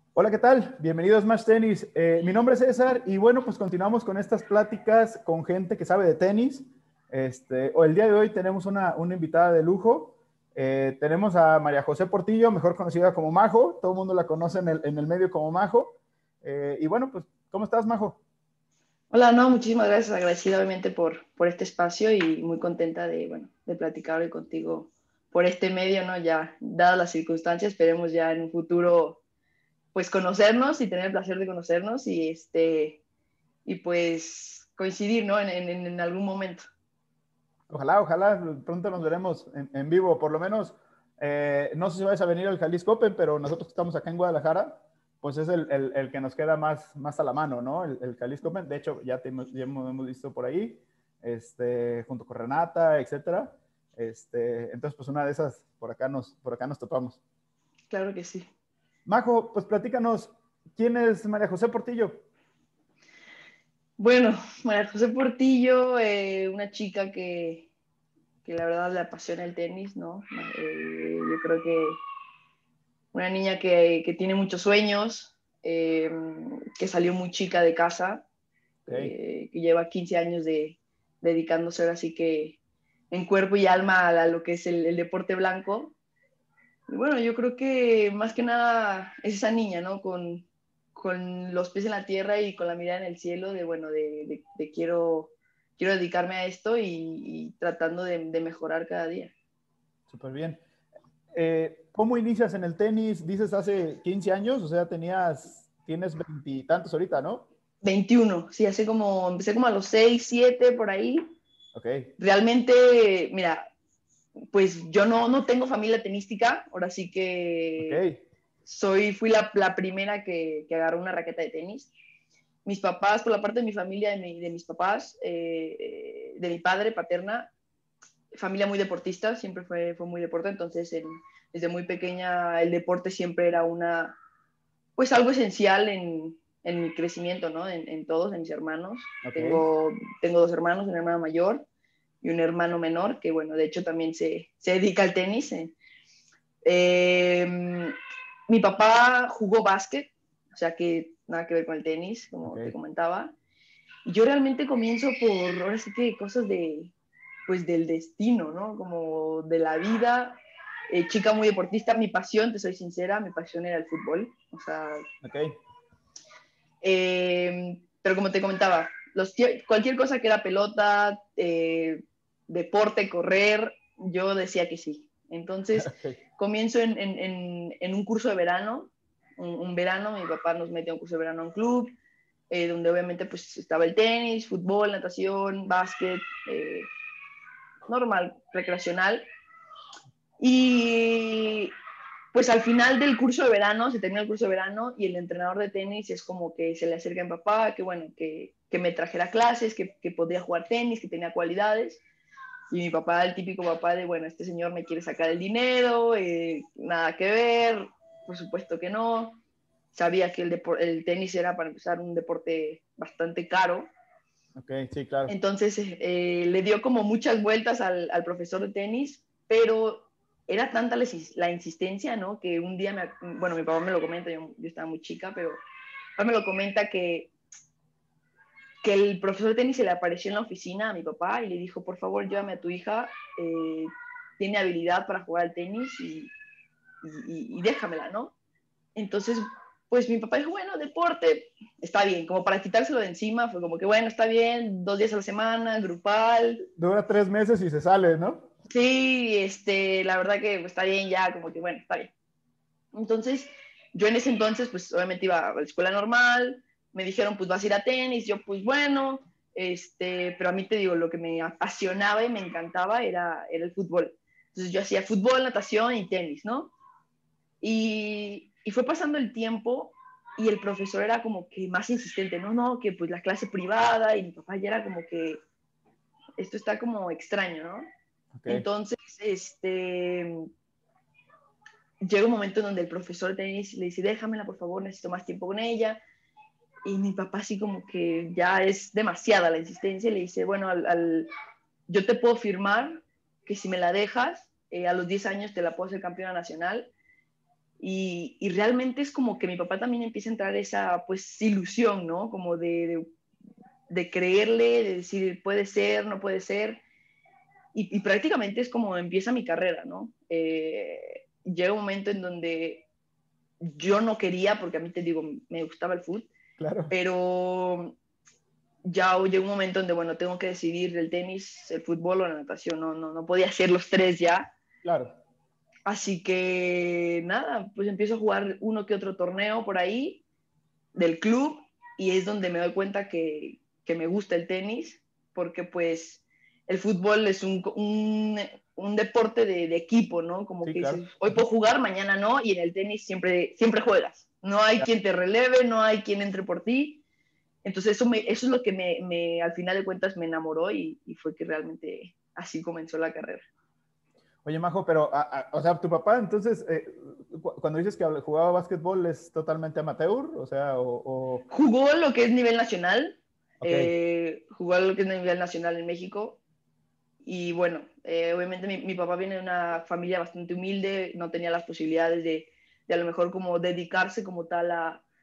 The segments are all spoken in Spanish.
Hola, ¿qué tal? Bienvenido a Smash Tennis. Mi nombre es César y bueno, pues continuamos con estas pláticas con gente que sabe de tenis. El día de hoy tenemos una invitada de lujo. Tenemos a María José Portillo, mejor conocida como Majo. Todo el mundo la conoce en el medio como Majo. Y bueno, pues, ¿cómo estás, Majo? Hola, no, muchísimas gracias, agradecida obviamente por este espacio y muy contenta de, bueno, de platicar hoy contigo por este medio, ¿no? Ya, dadas las circunstancias, esperemos ya en un futuro, pues, conocernos y tener el placer de conocernos y pues, coincidir, ¿no? En algún momento. Ojalá, ojalá, pronto nos veremos en vivo. Por lo menos, no sé si vas a venir al Jalisco Open, pero nosotros que estamos acá en Guadalajara, pues es el que nos queda más a la mano, ¿no? El Jalisco Open. De hecho, ya hemos visto por ahí, junto con Renata, etcétera. Entonces, pues una de esas, por acá nos topamos. Claro que sí. Majo, pues platícanos, ¿quién es María José Portillo? Bueno, María José Portillo, una chica que la verdad le apasiona el tenis, ¿no? Yo creo que una niña que tiene muchos sueños, que salió muy chica de casa, Ok. que lleva 15 años dedicándose ahora sí que en cuerpo y alma a lo que es el deporte blanco. Y bueno, yo creo que más que nada es esa niña, ¿no? Con los pies en la tierra y con la mirada en el cielo de, bueno, de quiero dedicarme a esto y tratando de mejorar cada día. Súper bien. ¿Cómo inicias en el tenis? Dices hace 15 años, o sea, tienes veintitantos ahorita, ¿no? 21, sí, empecé como a los 6 7 por ahí. Ok, Realmente, mira, pues yo no tengo familia tenística, ahora sí ok, que fui la primera que agarró una raqueta de tenis. Mis papás, por la parte de mi familia, de mis papás, de mi padre paterna, familia muy deportista, siempre fue muy deporte, entonces desde muy pequeña el deporte siempre era pues algo esencial en mi crecimiento, ¿no? En todos, en mis hermanos. ok. Tengo dos hermanos, una hermana mayor y un hermano menor, que bueno, de hecho también se dedica al tenis. Eh, Mi papá jugó básquet, o sea que nada que ver con el tenis, Ok, como te comentaba. Y yo realmente comienzo por, ahora sí que cosas pues del destino, ¿no? Como de la vida. Chica muy deportista, mi pasión, te soy sincera, mi pasión era el fútbol. O sea, ok, pero como te comentaba, cualquier cosa que era pelota, deporte, correr, yo decía que sí. Entonces, ok, comienzo en un curso de verano, un verano, mi papá nos metió a un curso de verano a un club, donde obviamente pues estaba el tenis, fútbol, natación, básquet, normal, recreacional. Y pues al final del curso de verano, se termina el curso de verano y el entrenador de tenis es como que se le acerca a mi papá, que bueno, que me trajera clases, que podía jugar tenis, que tenía cualidades. Y mi papá, el típico papá de, bueno, este señor me quiere sacar el dinero, nada que ver, por supuesto que no. Sabía que el tenis era, para empezar, un deporte bastante caro. ok, sí, claro. Entonces le dio como muchas vueltas al profesor de tenis, pero era tanta la insistencia, ¿no? Que un día, bueno, mi papá me lo comenta, yo estaba muy chica, pero papá me lo comenta que el profesor de tenis se le apareció en la oficina a mi papá y le dijo, por favor, llévame a tu hija, tiene habilidad para jugar al tenis y déjamela, ¿no? Entonces, pues mi papá dijo, bueno, deporte, está bien, como para quitárselo de encima, fue como que, bueno, está bien, 2 días a la semana, grupal. Dura 3 meses y se sale, ¿no? Sí, la verdad que está bien ya, como que, bueno, está bien. Entonces, yo en ese entonces, pues obviamente iba a la escuela normal, me dijeron, pues vas a ir a tenis, yo, pues bueno, pero a mí te digo, lo que me apasionaba y me encantaba era el fútbol. Entonces yo hacía fútbol, natación y tenis, ¿no? Y fue pasando el tiempo y el profesor era como que más insistente, no, no, que pues la clase privada y mi papá ya era como que esto está como extraño, ¿no? Ok, Entonces, llega un momento en donde el profesor de tenis le dice, déjamela, por favor, necesito más tiempo con ella. Y mi papá así como que ya es demasiada la insistencia, le dice, bueno, yo te puedo firmar que si me la dejas, a los 10 años te la puedo hacer campeona nacional. Y realmente es como que mi papá también empieza a entrar esa, pues, ilusión, ¿no? Como de creerle, de decir, puede ser, no puede ser. Y prácticamente es como empieza mi carrera, ¿no? Llega un momento en donde yo no quería, porque a mí te digo, me gustaba el fútbol, Claro, pero ya llegó un momento donde, bueno, tengo que decidir el tenis, el fútbol o la natación, no podía hacer los tres ya. claro. Así que nada, pues empiezo a jugar uno que otro torneo por ahí del club y es donde me doy cuenta que me gusta el tenis, porque pues el fútbol es un deporte de equipo, ¿no? Como Sí, que claro. dices, hoy puedo jugar, mañana no, y en el tenis siempre juegas. No hay quien te releve, no hay quien entre por ti. Entonces eso es lo que al final de cuentas me enamoró y fue que realmente así comenzó la carrera. Oye, Majo, pero, o sea, tu papá, entonces, cuando dices que jugaba básquetbol, ¿es totalmente amateur? O sea, Jugó lo que es nivel nacional, ok, jugó lo que es nivel nacional en México. Y bueno, obviamente mi papá viene de una familia bastante humilde, no tenía las posibilidades de a lo mejor como dedicarse como tal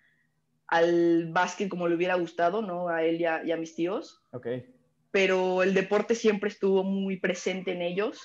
al básquet como le hubiera gustado, ¿no? A él y a mis tíos. ok. Pero el deporte siempre estuvo muy presente en ellos,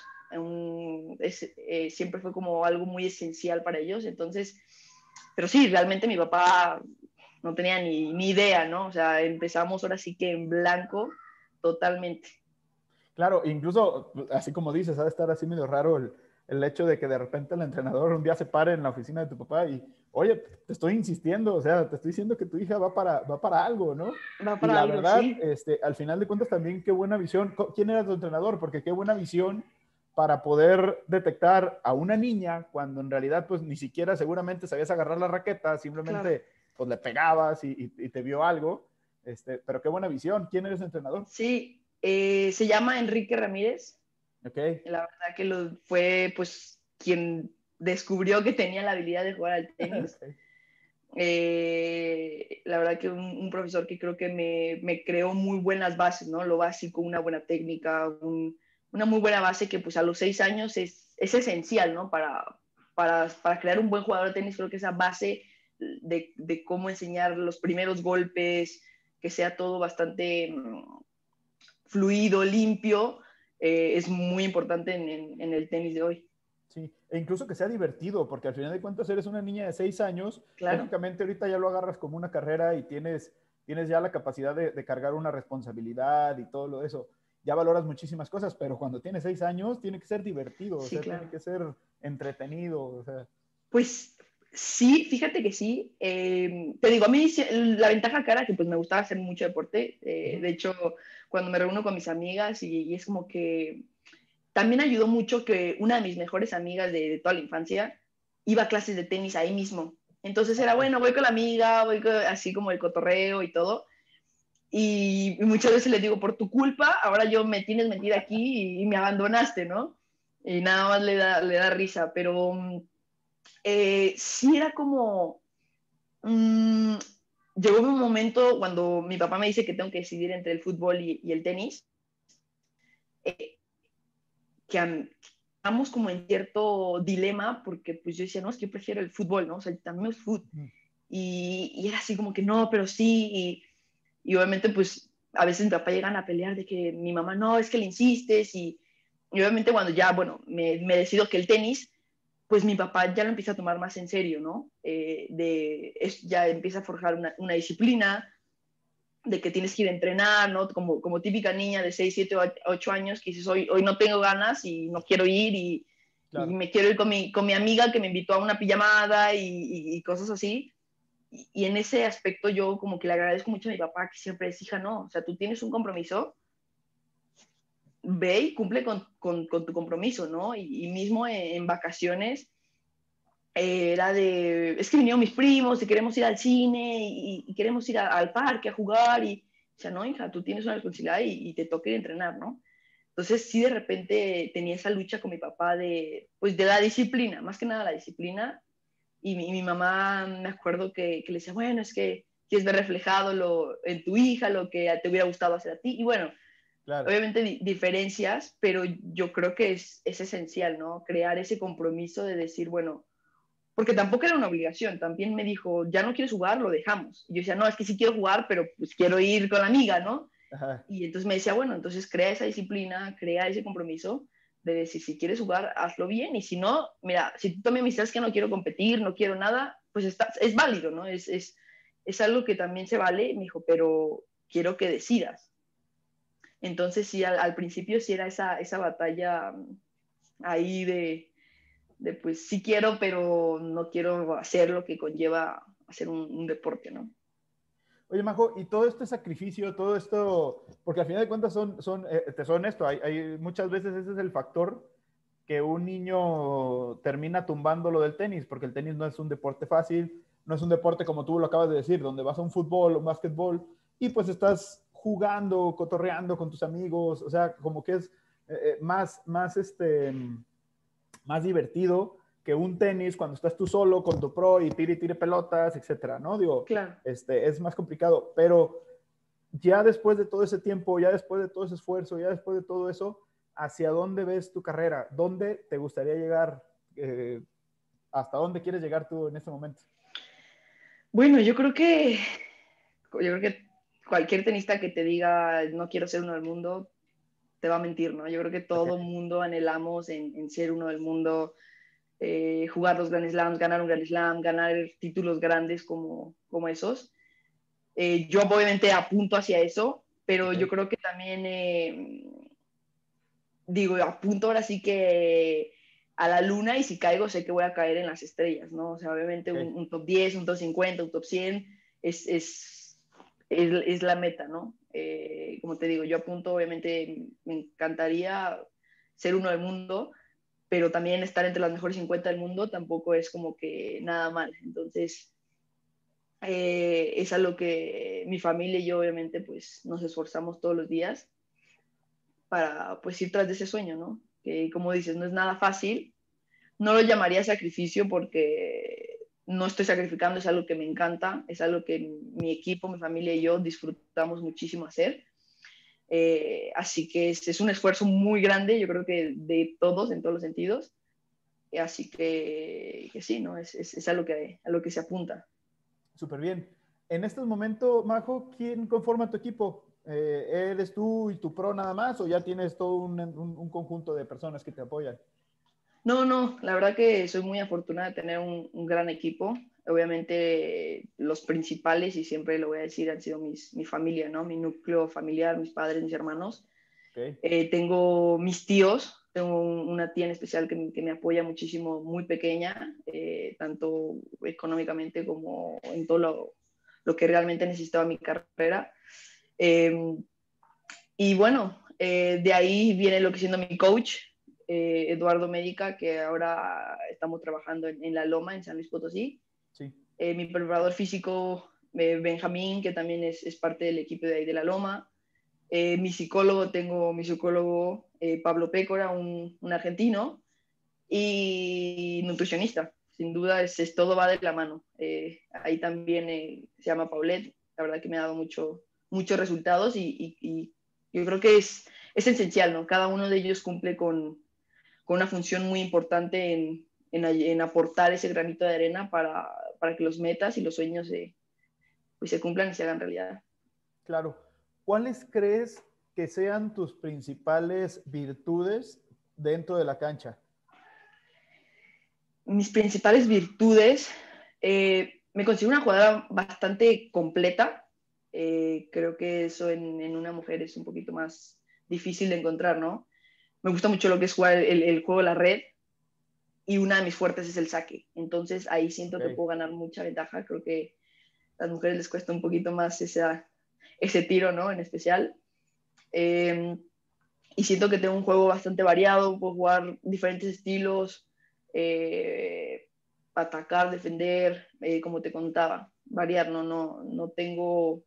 siempre fue como algo muy esencial para ellos. Entonces, pero sí, realmente mi papá no tenía ni idea, ¿no? O sea, empezamos ahora sí que en blanco totalmente. Claro, incluso, así como dices, ha de estar así medio raro el hecho de que de repente el entrenador un día se pare en la oficina de tu papá y, oye, te estoy insistiendo, o sea, te estoy diciendo que tu hija va para algo, ¿no? Va Y para la algo, verdad, sí. al final de cuentas también qué buena visión. ¿Quién era tu entrenador? Porque qué buena visión para poder detectar a una niña cuando en realidad pues ni siquiera seguramente sabías agarrar la raqueta, Claro. simplemente pues le pegabas y te vio algo. Pero qué buena visión. ¿Quién eres entrenador? Sí, se llama Enrique Ramírez. Ok. La verdad que fue pues quien descubrió que tenía la habilidad de jugar al tenis. Ok. La verdad que un profesor que creo que me creó muy buenas bases, ¿no? Lo básico, una buena técnica, una muy buena base que pues a los 6 años es esencial, ¿no? Para crear un buen jugador de tenis, creo que esa base de cómo enseñar los primeros golpes, que sea todo bastante fluido, limpio, es muy importante en el tenis de hoy. Sí, e incluso que sea divertido, porque al final de cuentas eres una niña de 6 años, Claro. prácticamente ahorita ya lo agarras como una carrera y tienes ya la capacidad de cargar una responsabilidad y todo lo eso. Ya valoras muchísimas cosas, pero cuando tienes 6 años tiene que ser divertido, o Sí, sea, tiene claro. que ser entretenido, o sea, Pues sí, fíjate que sí. Te digo, a mí la ventaja acá era que pues me gustaba hacer mucho deporte. uh-huh. De hecho, cuando me reúno con mis amigas y es como que también ayudó mucho que una de mis mejores amigas de toda la infancia iba a clases de tenis ahí mismo. Entonces era, Okay. bueno, voy con la amiga, así como el cotorreo y todo. Y muchas veces les digo, por tu culpa, ahora yo me tienes metida aquí y me abandonaste, ¿no? Y nada más le da risa, pero sí era como, mmm, llegó un momento cuando mi papá me dice que tengo que decidir entre el fútbol y el tenis, eh, que estamos como en cierto dilema, porque pues yo decía, no, es que yo prefiero el fútbol, ¿no? O sea, también es fútbol. Uh-huh. Y era así como que no, pero sí, y obviamente pues a veces mi papá llegan a pelear de que mi mamá no, es que le insistes, y obviamente cuando ya, bueno, me decido que el tenis, pues mi papá ya lo empieza a tomar más en serio, ¿no? Ya empieza a forjar una disciplina, de que tienes que ir a entrenar, ¿no? Como típica niña de 6 7 8 años que dices, hoy no tengo ganas y no quiero ir y Claro. me quiero ir con mi amiga que me invitó a una pijamada y cosas así. Y en ese aspecto yo como que le agradezco mucho a mi papá que siempre es, hija, no, o sea, tú tienes un compromiso, ve y cumple con tu compromiso, ¿no? Y mismo en vacaciones era es que vinieron mis primos y queremos ir al cine y queremos ir al parque a jugar y, o sea, no, hija, tú tienes una responsabilidad y te toca ir a entrenar, ¿no? Entonces sí de repente tenía esa lucha con mi papá pues de la disciplina, más que nada la disciplina y mi mamá me acuerdo que le decía, bueno, es que quieres ver reflejado en tu hija, lo que te hubiera gustado hacer a ti y bueno, Claro. obviamente diferencias, pero yo creo que es esencial, ¿no? Crear ese compromiso de decir, bueno, porque tampoco era una obligación, también me dijo, ya no quieres jugar, lo dejamos. Y yo decía, no, es que sí quiero jugar, pero pues quiero ir con la amiga, ¿no? Ajá. Y entonces me decía, bueno, entonces crea esa disciplina, crea ese compromiso de decir, si quieres jugar, hazlo bien, y si no, mira, si tú también me dices que no quiero competir, no quiero nada, pues es válido, ¿no? Es algo que también se vale, me dijo, pero quiero que decidas. Entonces sí, al principio sí era esa batalla ahí de pues sí quiero, pero no quiero hacer lo que conlleva hacer un deporte, ¿no? Oye, Majo, y todo este sacrificio, todo esto, porque al final de cuentas te son esto, muchas veces ese es el factor que un niño termina tumbando lo del tenis, porque el tenis no es un deporte fácil, no es un deporte como tú lo acabas de decir, donde vas a un fútbol o un básquetbol y pues estás jugando, cotorreando con tus amigos, o sea, como que es más divertido que un tenis cuando estás tú solo con tu pro y tire pelotas, etcétera, ¿no? Digo, Claro. es más complicado, pero ya después de todo ese tiempo, ya después de todo ese esfuerzo, ya después de todo eso, ¿hacia dónde ves tu carrera? ¿Dónde te gustaría llegar? ¿Hasta dónde quieres llegar tú en este momento? Bueno, yo creo que cualquier tenista que te diga no quiero ser uno del mundo, te va a mentir, ¿no? Yo creo que todo Okay. mundo anhelamos en ser uno del mundo, jugar los Grand Slams, ganar un Grand Slam, ganar títulos grandes como esos. Yo obviamente apunto hacia eso, pero yo Okay. creo que también, digo, apunto ahora sí que a la luna y si caigo sé que voy a caer en las estrellas, ¿no? O sea, obviamente Okay. un top 10, un top 50, un top 100 es la meta, ¿no? Como te digo, yo apunto, obviamente me encantaría ser uno del mundo, pero también estar entre las mejores 50 del mundo tampoco es como que nada mal. Entonces, es a lo que mi familia y yo obviamente pues nos esforzamos todos los días para pues ir tras de ese sueño, ¿no? Que como dices, no es nada fácil, no lo llamaría sacrificio porque no estoy sacrificando, es algo que me encanta, es algo que mi equipo, mi familia y yo disfrutamos muchísimo hacer. Así que es un esfuerzo muy grande, yo creo que de todos, en todos los sentidos. Así que sí, ¿no? Es a lo que se apunta. Súper bien. En este momento, Majo, ¿quién conforma tu equipo? ¿Eres tú y tu pro nada más o ya tienes todo un conjunto de personas que te apoyan? No, no, la verdad que soy muy afortunada de tener un gran equipo. Obviamente los principales, y siempre lo voy a decir, han sido mi familia, ¿no? Mi núcleo familiar, mis padres, mis hermanos. Okay. Tengo mis tíos, tengo una tía en especial que me apoya muchísimo, muy pequeña, tanto económicamente como en todo lo que realmente necesitaba mi carrera. Eh, y bueno, de ahí viene lo que siendo mi coach, Eduardo Médica, que ahora estamos trabajando en La Loma, en San Luis Potosí. Sí. Mi preparador físico, Benjamín, que también es parte del equipo de ahí de La Loma. Tengo mi psicólogo Pablo Pécora, un argentino, y nutricionista. Sin duda, todo va de la mano. Ahí también se llama Paulette. La verdad que me ha dado muchos resultados y yo creo que es esencial, ¿no? Cada uno de ellos cumple con una función muy importante en aportar ese granito de arena para que los metas y los sueños pues se cumplan y se hagan realidad. Claro. ¿Cuáles crees que sean tus principales virtudes dentro de la cancha? Mis principales virtudes, me considero una jugadora bastante completa. Creo que eso en una mujer es un poquito más difícil de encontrar, ¿no? Me gusta mucho lo que es jugar el juego de la red y una de mis fuertes es el saque. Entonces ahí siento que Okay. puedo ganar mucha ventaja. Creo que a las mujeres les cuesta un poquito más ese tiro, ¿no? En especial. Eh, y siento que tengo un juego bastante variado, puedo jugar diferentes estilos, eh, atacar, defender, como te contaba, variar, no tengo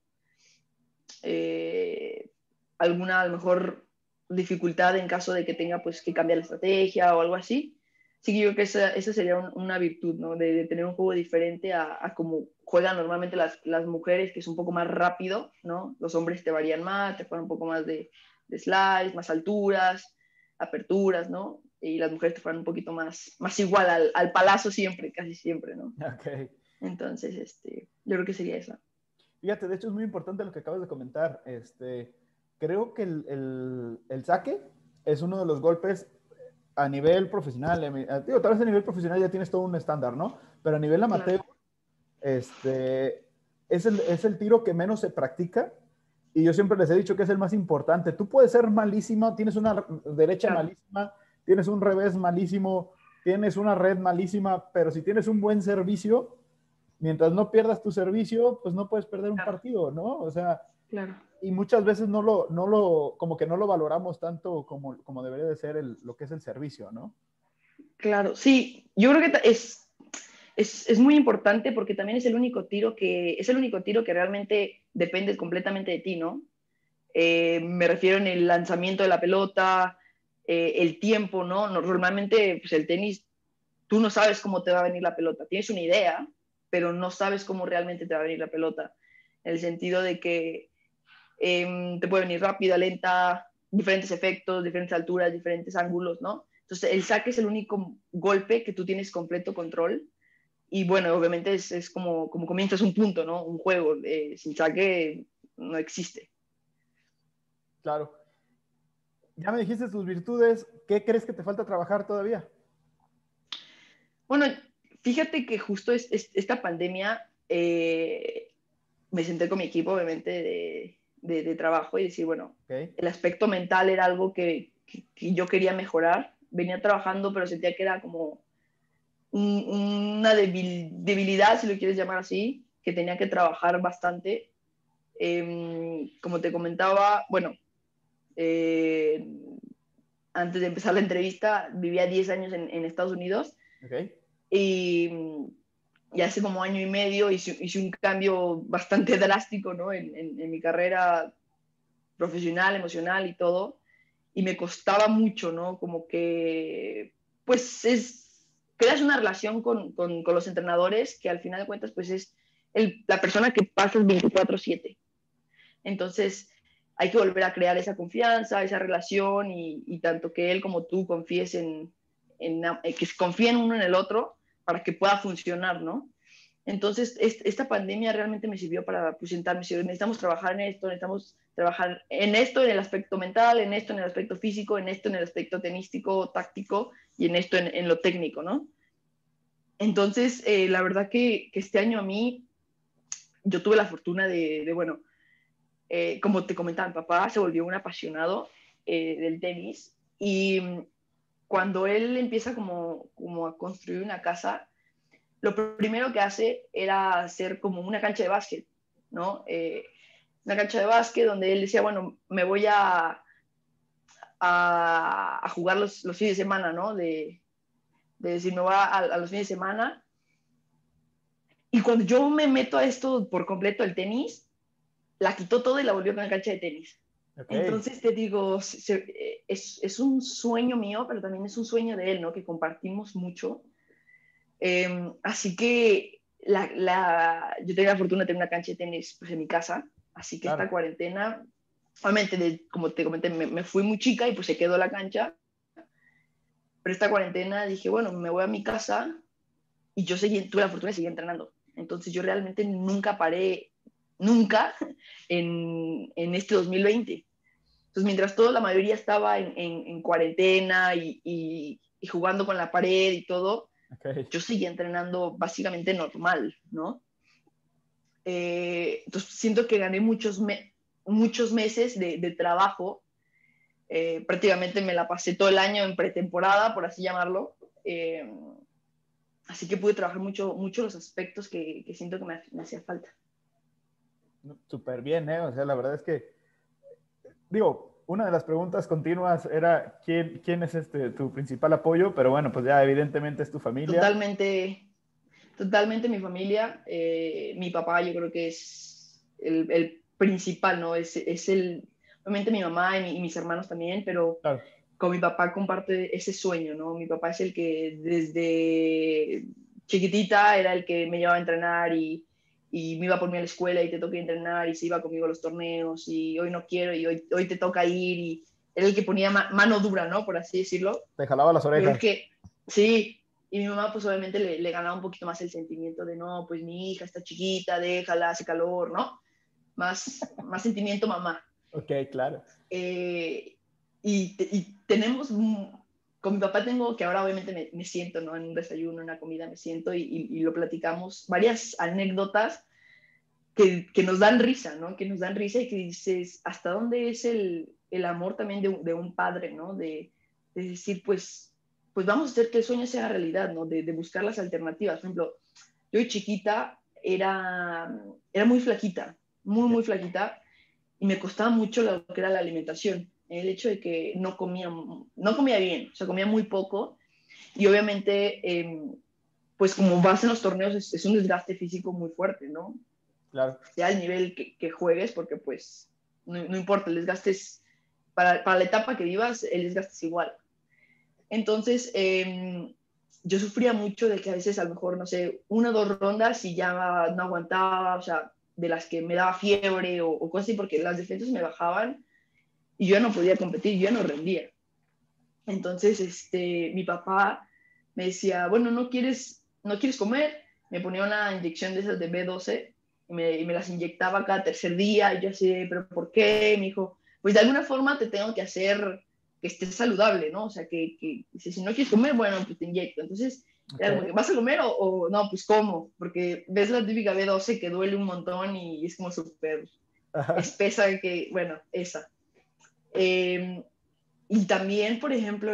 eh, alguna a lo mejor dificultad en caso de que tenga pues que cambiar la estrategia o algo así. Sí que yo creo que esa sería una virtud, ¿no? De tener un juego diferente a como juegan normalmente las mujeres, que es un poco más rápido, ¿no? Los hombres te varían más, te juegan un poco más de slides, más alturas, aperturas, ¿no? y las mujeres te fueran un poquito más igual al palazo siempre, casi siempre, ¿no? Ok. Entonces, yo creo que sería eso. Fíjate, de hecho es muy importante lo que acabas de comentar. Creo que el saque es uno de los golpes a nivel profesional. Digo, tal vez a nivel profesional ya tienes todo un estándar, ¿no? Pero a nivel amateur, Claro, es el tiro que menos se practica y yo siempre les he dicho que es el más importante. Tú puedes ser malísimo, tienes una derecha claro. malísima, tienes un revés malísimo, tienes una red malísima, pero si tienes un buen servicio, mientras no pierdas tu servicio, pues no puedes perder un Claro, partido, ¿no? O sea, claro. y muchas veces como que no lo valoramos tanto como debería de ser lo que es el servicio, ¿no? Claro, sí, yo creo que es muy importante porque también es el único tiro que realmente depende completamente de ti, ¿no? Me refiero en el lanzamiento de la pelota, el tiempo, ¿no? Normalmente, pues el tenis, tú no sabes cómo te va a venir la pelota. Tienes una idea, pero no sabes cómo realmente te va a venir la pelota. En el sentido de que te puede venir rápida, lenta, diferentes efectos, diferentes alturas, diferentes ángulos, ¿no? Entonces, el saque es el único golpe que tú tienes completo control. Y bueno, obviamente es como comienzas un punto, ¿no? Un juego. Sin saque no existe. Claro. Ya me dijiste tus virtudes, ¿qué crees que te falta trabajar todavía? Bueno, fíjate que justo esta pandemia me senté con mi equipo, obviamente, de trabajo y decir, bueno, Ok, el aspecto mental era algo que yo quería mejorar. Venía trabajando, pero sentía que era como una debilidad, si lo quieres llamar así, que tenía que trabajar bastante. Como te comentaba, bueno, eh, antes de empezar la entrevista, vivía 10 años en Estados Unidos ok, y, y hace como año y medio hice un cambio bastante drástico, ¿no? En mi carrera profesional, emocional y todo, y me costaba mucho, ¿no? Como que, pues creas una relación con los entrenadores que al final de cuentas, pues es la persona que pasas 24/7. Entonces, hay que volver a crear esa confianza, esa relación y tanto que él como tú confíes que confíen uno en el otro para que pueda funcionar, ¿no? Entonces, esta pandemia realmente me sirvió para pues, sentarme, si necesitamos trabajar en esto, necesitamos trabajar en esto, en el aspecto mental, en esto, en el aspecto físico, en esto, en el aspecto tenístico, táctico y en esto, en lo técnico, ¿no? Entonces, la verdad que este año a mí, yo tuve la fortuna bueno, como te comentaba, mi papá se volvió un apasionado del tenis y cuando él empieza como a construir una casa, lo primero que hace era hacer como una cancha de básquet, ¿no? Una cancha de básquet donde él decía, bueno, me voy a jugar los fines de semana, ¿no? De decir, me voy a los fines de semana. Y cuando yo me meto a esto por completo, el tenis, la quitó todo y la volvió con la cancha de tenis. ok. Entonces te digo, es un sueño mío, pero también es un sueño de él, ¿no? Que compartimos mucho. Así que yo tengo la fortuna de tener una cancha de tenis pues, en mi casa, así que esta Claro. cuarentena, obviamente, como te comenté, me fui muy chica y pues se quedó la cancha, pero esta cuarentena dije, bueno, me voy a mi casa y tuve la fortuna de seguir entrenando. Entonces yo realmente nunca paré, nunca, en este 2020. Entonces mientras la mayoría estaba en cuarentena y jugando con la pared y todo, Ok. yo seguía entrenando básicamente normal, ¿no? Entonces siento que gané muchos meses de trabajo. Prácticamente me la pasé todo el año en pretemporada, por así llamarlo. Así que pude trabajar mucho los aspectos que siento que me hacía falta. Súper bien, ¿eh? O sea, la verdad es que, digo, una de las preguntas continuas era quién es tu principal apoyo, pero bueno, pues ya evidentemente es tu familia. Totalmente, totalmente mi familia. Mi papá yo creo que es el principal, ¿no? Obviamente mi mamá y mis hermanos también, pero Claro. con mi papá comparte ese sueño, ¿no? Mi papá es el que desde chiquitita era el que me llevaba a entrenar y me iba por mí a la escuela y te toca entrenar y se iba conmigo a los torneos y hoy no quiero y hoy te toca ir era el que ponía mano dura, ¿no? Por así decirlo. Te jalaba las Pero orejas. el que, sí, y mi mamá pues obviamente le ganaba un poquito más el sentimiento de, no, pues mi hija está chiquita, déjala, hace calor, ¿no? Más sentimiento mamá. Ok, claro. Y tenemos, con mi papá tengo que ahora obviamente me siento, ¿no? En un desayuno, en una comida, me siento y lo platicamos, varias anécdotas que nos dan risa, ¿no? Que nos dan risa y que dices, ¿hasta dónde es el amor también de un padre, ¿no? De decir, pues vamos a hacer que el sueño sea realidad, ¿no? De buscar las alternativas. Por ejemplo, yo de chiquita era muy flaquita, muy flaquita, y me costaba mucho lo que era la alimentación. El hecho de que no comía bien, o sea, comía muy poco, y obviamente, pues como vas en los torneos, es un desgaste físico muy fuerte, ¿no? Claro. Sea el nivel que juegues, porque pues no importa, el desgaste es, para la etapa que vivas, el desgaste es igual. Entonces, yo sufría mucho de que a veces a lo mejor, no sé, 1 o 2 rondas y ya no aguantaba, o sea, de las que me daba fiebre o cosas así, porque las defensas me bajaban y yo ya no podía competir, yo ya no rendía. Entonces, mi papá me decía, bueno, ¿no quieres comer? Me ponía una inyección de esas de B12 y me las inyectaba cada tercer día. Y yo así, ¿pero por qué? Me dijo, pues de alguna forma te tengo que hacer que estés saludable, ¿no? O sea, que si no quieres comer, bueno, pues te inyecto. Entonces, era como Ok. que, ¿vas a comer o no? Pues como, porque ves la típica B12 que duele un montón y es como súper Ajá. espesa, que, bueno, esa. Eh, y también, por ejemplo,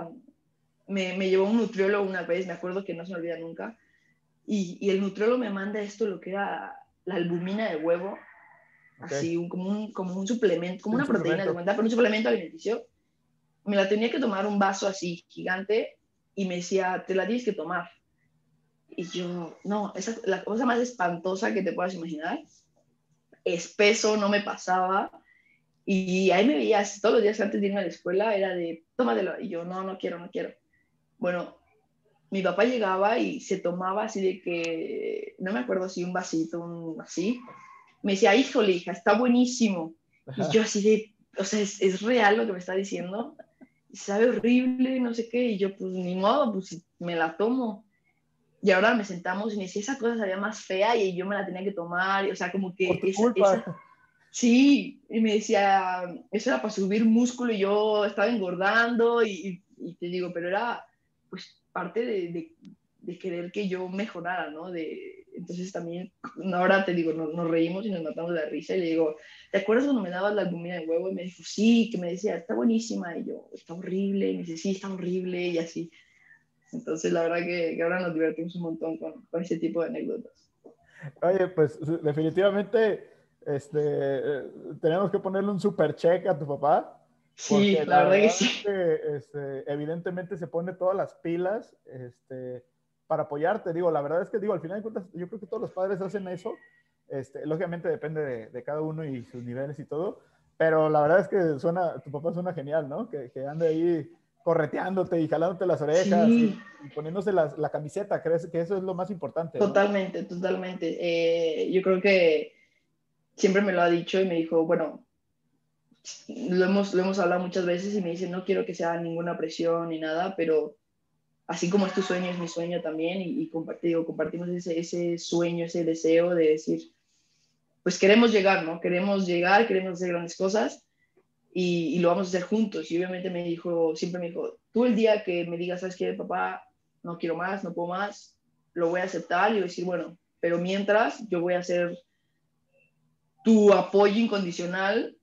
me llevó un nutriólogo una vez, me acuerdo que no se me olvida nunca, y el nutriólogo me manda esto, lo que era la albumina de huevo, Ok. así como un suplemento, Sí, como un una proteína de suplemento. cuenta, pero un suplemento alimenticio. Me la tenía que tomar un vaso así gigante y me decía, te la tienes que tomar. Y yo, no, esa la cosa más espantosa que te puedas imaginar. Espeso, no me pasaba. Y ahí me veías todos los días antes de irme a la escuela, era de, tómatelo. Y yo, no, no quiero, no quiero. Bueno, mi papá llegaba y se tomaba así de que, no me acuerdo si un vasito, así. Me decía, híjole, hija, está buenísimo. Y yo Ajá. así de, o sea, ¿es real lo que me está diciendo? Sabe horrible, no sé qué. Y yo, pues ni modo, pues me la tomo. Y ahora me sentamos y me decía, esa cosa sabía más fea y yo me la tenía que tomar. Y, o sea, como Por que tu esa, culpa. sí. Y me decía, eso era para subir músculo y yo estaba engordando. Y te digo, pero era pues parte de querer que yo mejorara, ¿no? Entonces también, ahora te digo, nos reímos y nos matamos de la risa y le digo, ¿te acuerdas cuando me dabas la albumina de huevo? Y me dijo, sí, que me decía, está buenísima. Y yo, está horrible. Y me dice, sí, está horrible. Y así. Entonces, la verdad que ahora nos divertimos un montón con ese tipo de anécdotas. Oye, pues definitivamente tenemos que ponerle un super check a tu papá, Sí, porque la la verdad que verdad sí. es que evidentemente se pone todas las pilas para apoyarte. Digo, la verdad es que digo, al final de cuentas, yo creo que todos los padres hacen eso. Lógicamente depende de cada uno y sus niveles y todo, pero la verdad es que tu papá suena genial, ¿no? Que ande ahí correteándote y jalándote las orejas Sí, y poniéndose la camiseta, crees que eso es lo más importante, ¿no? totalmente, totalmente. Yo creo que siempre me lo ha dicho y me dijo, bueno, lo hemos hablado muchas veces y me dice, no quiero que sea ninguna presión ni nada, pero así como es tu sueño, es mi sueño también y compartimos ese sueño, ese deseo de decir, pues queremos llegar, ¿no? Queremos llegar, queremos hacer grandes cosas y lo vamos a hacer juntos. Y obviamente siempre me dijo, tú el día que me digas, ¿sabes qué, papá? No quiero más, no puedo más, lo voy a aceptar y voy a decir, bueno, pero mientras yo voy a hacer tu apoyo incondicional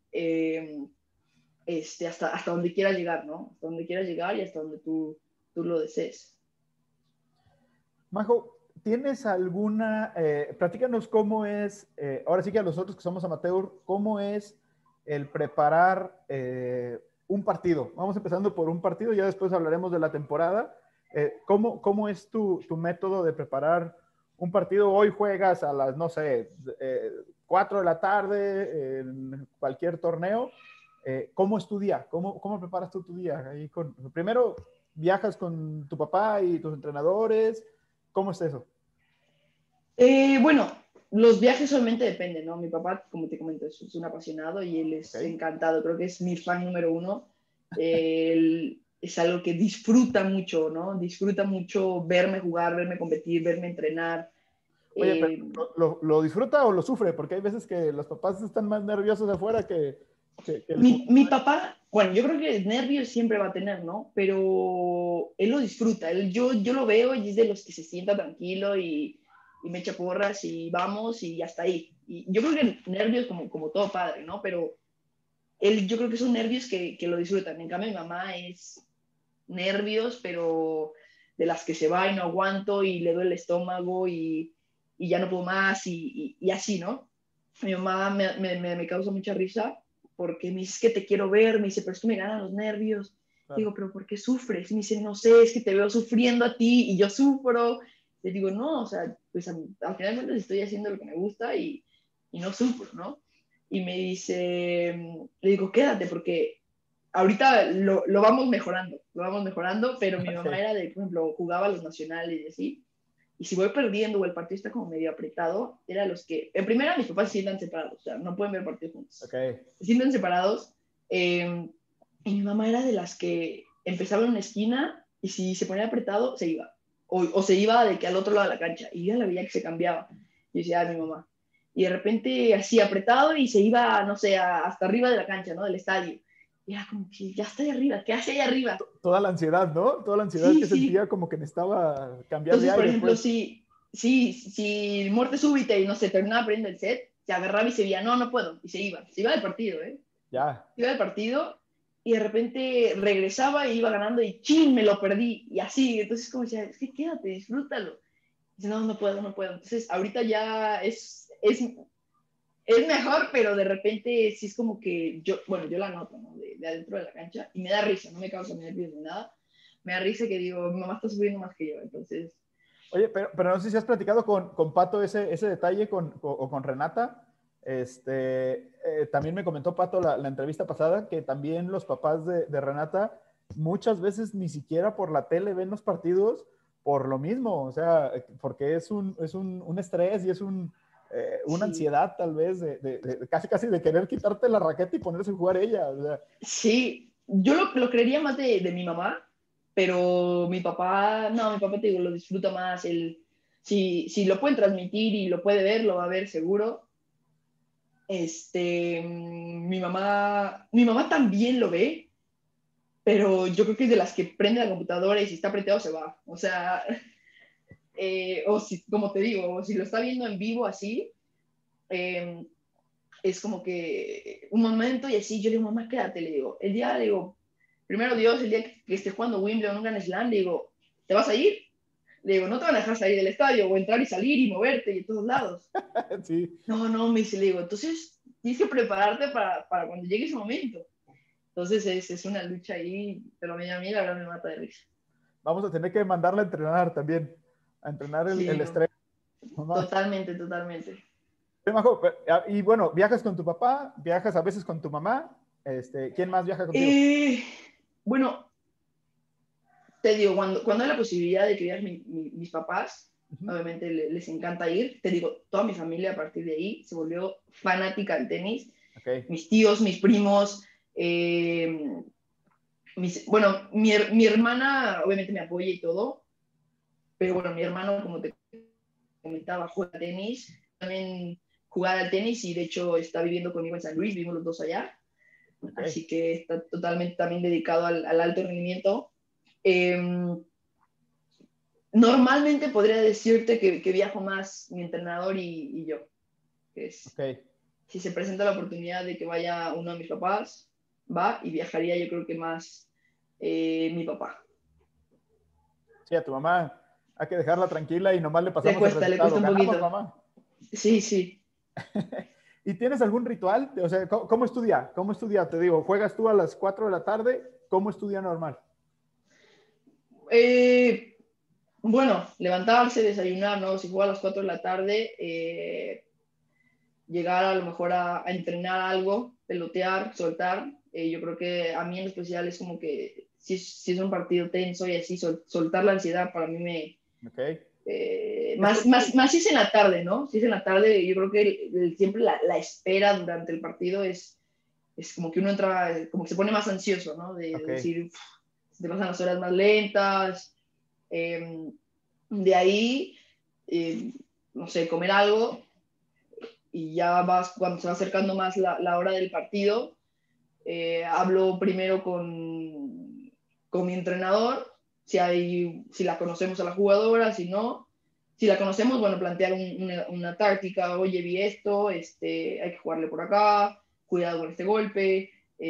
hasta donde quieras llegar, ¿no? Hasta donde quieras llegar y hasta donde tú lo desees. Majo, ¿tienes platícanos cómo es, ahora sí que a nosotros que somos amateur, cómo es el preparar un partido? Vamos empezando por un partido, ya después hablaremos de la temporada. ¿Cómo es tu método de preparar un partido? Hoy juegas a las, no sé, 4 de la tarde en cualquier torneo. ¿Cómo es tu día? ¿Cómo preparas tú tu día? Primero, ¿viajas con tu papá y tus entrenadores? ¿Cómo es eso? Bueno, los viajes solamente dependen, ¿no? Mi papá, como te comento, es un apasionado y él Ok, es encantado, creo que es mi fan número uno. Es algo que disfruta mucho, ¿no? Disfruta mucho verme jugar, verme competir, verme entrenar. Oye, pero ¿lo disfruta o lo sufre? Porque hay veces que los papás están más nerviosos afuera que el Mi papá, bueno, yo creo que nervios siempre va a tener, ¿no? Pero él lo disfruta. Yo lo veo y es de los que se sienta tranquilo y me echa porras y vamos y hasta ahí. Y yo creo que nervios como todo padre, ¿no? Pero él, yo creo que son nervios que lo disfrutan. En cambio, mi mamá es nervios, pero de las que se va y no aguanto y le duele el estómago y ya no puedo más y así, ¿no? Mi mamá me causa mucha risa porque me dice, es que te quiero ver, me dice, pero es que me ganan los nervios. Claro. Digo, pero ¿por qué sufres? Y me dice, no sé, es que te veo sufriendo a ti y yo sufro. Le digo, no, o sea, pues al final de cuentas estoy haciendo lo que me gusta y no sufro, ¿no? Y me dice, le digo, quédate porque ahorita lo vamos mejorando, pero mi mamá Okay. era de, por ejemplo, jugaba a los nacionales y así, y si voy perdiendo o el partido está como medio apretado, era los que, en primera mis papás se sientan separados, o sea, no pueden ver partidos juntos, Okay. se sientan separados, y mi mamá era de las que empezaba en una esquina y si se ponía apretado, se iba, o se iba de que al otro lado de la cancha, y yo la veía que se cambiaba, y decía, mi mamá, y de repente así apretado y se iba, no sé, hasta arriba de la cancha, ¿no? Del estadio. Y era como que ya está ahí arriba, ¿qué hace ahí arriba? Toda la ansiedad, ¿no? Toda la ansiedad Sí, que sentía sí. como que necesitaba cambiar de Entonces, por aire, ejemplo, pues. si muerte súbita y no sé, terminaba perdiendo el set, se agarraba y se veía, no, no puedo, y se iba del partido, ¿eh? Ya. Se iba del partido y de repente regresaba y iba ganando y ¡chin! Me lo perdí, y así, entonces como decía, es que quédate, disfrútalo. Y dice, no, no puedo, no puedo. Entonces, ahorita ya es mejor, pero de repente sí es como que yo, bueno, yo la noto, ¿no? De adentro de la cancha y me da risa, no me causa nervios ni nada. Me da risa que digo, mi mamá está sufriendo más que yo, entonces. Oye, pero no sé si has platicado con Pato ese detalle o con Renata. También me comentó Pato la entrevista pasada que también los papás de Renata muchas veces ni siquiera por la tele ven los partidos por lo mismo, o sea, porque es un estrés y una Sí, ansiedad tal vez casi de querer quitarte la raqueta y ponerse a jugar ella. O sea, sí, yo lo creería más de mi mamá, pero mi papá, no, mi papá te digo, lo disfruta más, si lo pueden transmitir y lo puede ver, lo va a ver seguro. Mi mamá también lo ve, pero yo creo que es de las que prende la computadora y si está apretado se va. O sea, o si, como te digo, o si lo está viendo en vivo así, eh, es como que un momento y así, yo le digo, mamá, quédate, le digo, le digo, primero Dios, el día que esté jugando Wimbledon, un Grand Slam, le digo, ¿te vas a ir? Le digo, no te van a dejar salir del estadio o entrar y salir y moverte y en todos lados. sí. No, no, me dice, le digo, entonces tienes que prepararte para cuando llegue ese momento. Entonces es una lucha ahí, pero a mí la verdad me mata de risa. Vamos a tener que mandarla a entrenar también, a entrenar Sí, el no, estrés. Mamá. totalmente, totalmente. Majo, y bueno, ¿viajas con tu papá? ¿Viajas a veces con tu mamá? ¿Quién más viaja contigo? Eh, bueno, te digo, cuando hay la posibilidad de que viajen mis papás, Ujú. obviamente les encanta ir. Te digo, toda mi familia a partir de ahí se volvió fanática del tenis. Ok, Mis tíos, mis primos, bueno, mi hermana obviamente me apoya y todo, pero bueno, mi hermano, como te comentaba, juega tenis, también jugar al tenis y de hecho está viviendo conmigo en San Luis, vivimos los dos allá, ok. así que está totalmente también dedicado al alto rendimiento. Eh, Normalmente podría decirte que viajo más mi entrenador y yo, que es, Ok. si se presenta la oportunidad de que vaya uno de mis papás, va y viajaría yo creo que más mi papá. Sí, a tu mamá hay que dejarla tranquila y nomás le pasamos el Le resultado. cuesta un Ganamos, poquito. mamá. Sí, sí. ¿Y tienes algún ritual? O sea, ¿cómo estudia? ¿Cómo estudia? Te digo, ¿juegas tú a las 4 de la tarde? ¿Cómo estudia normal? Eh, bueno, levantarse, desayunar, ¿no? Si juega a las 4 de la tarde, llegar a lo mejor a entrenar algo, pelotear, soltar. Yo creo que a mí en especial es como que si es un partido tenso y así, soltar la ansiedad para mí Ok. más si es en la tarde, ¿no? Si es en la tarde, yo creo que siempre la espera durante el partido es es como que uno entra, como que se pone más ansioso, ¿no? De Ok. decir, "Uf, se te pasan las horas más lentas". De ahí, eh, no sé, comer algo y ya vas, cuando se va acercando más la hora del partido, hablo primero con mi entrenador, si la conocemos a la jugadora, si no. Si la conocemos, bueno, plantear una táctica, oye, vi esto, hay que jugarle por acá, cuidado con este golpe,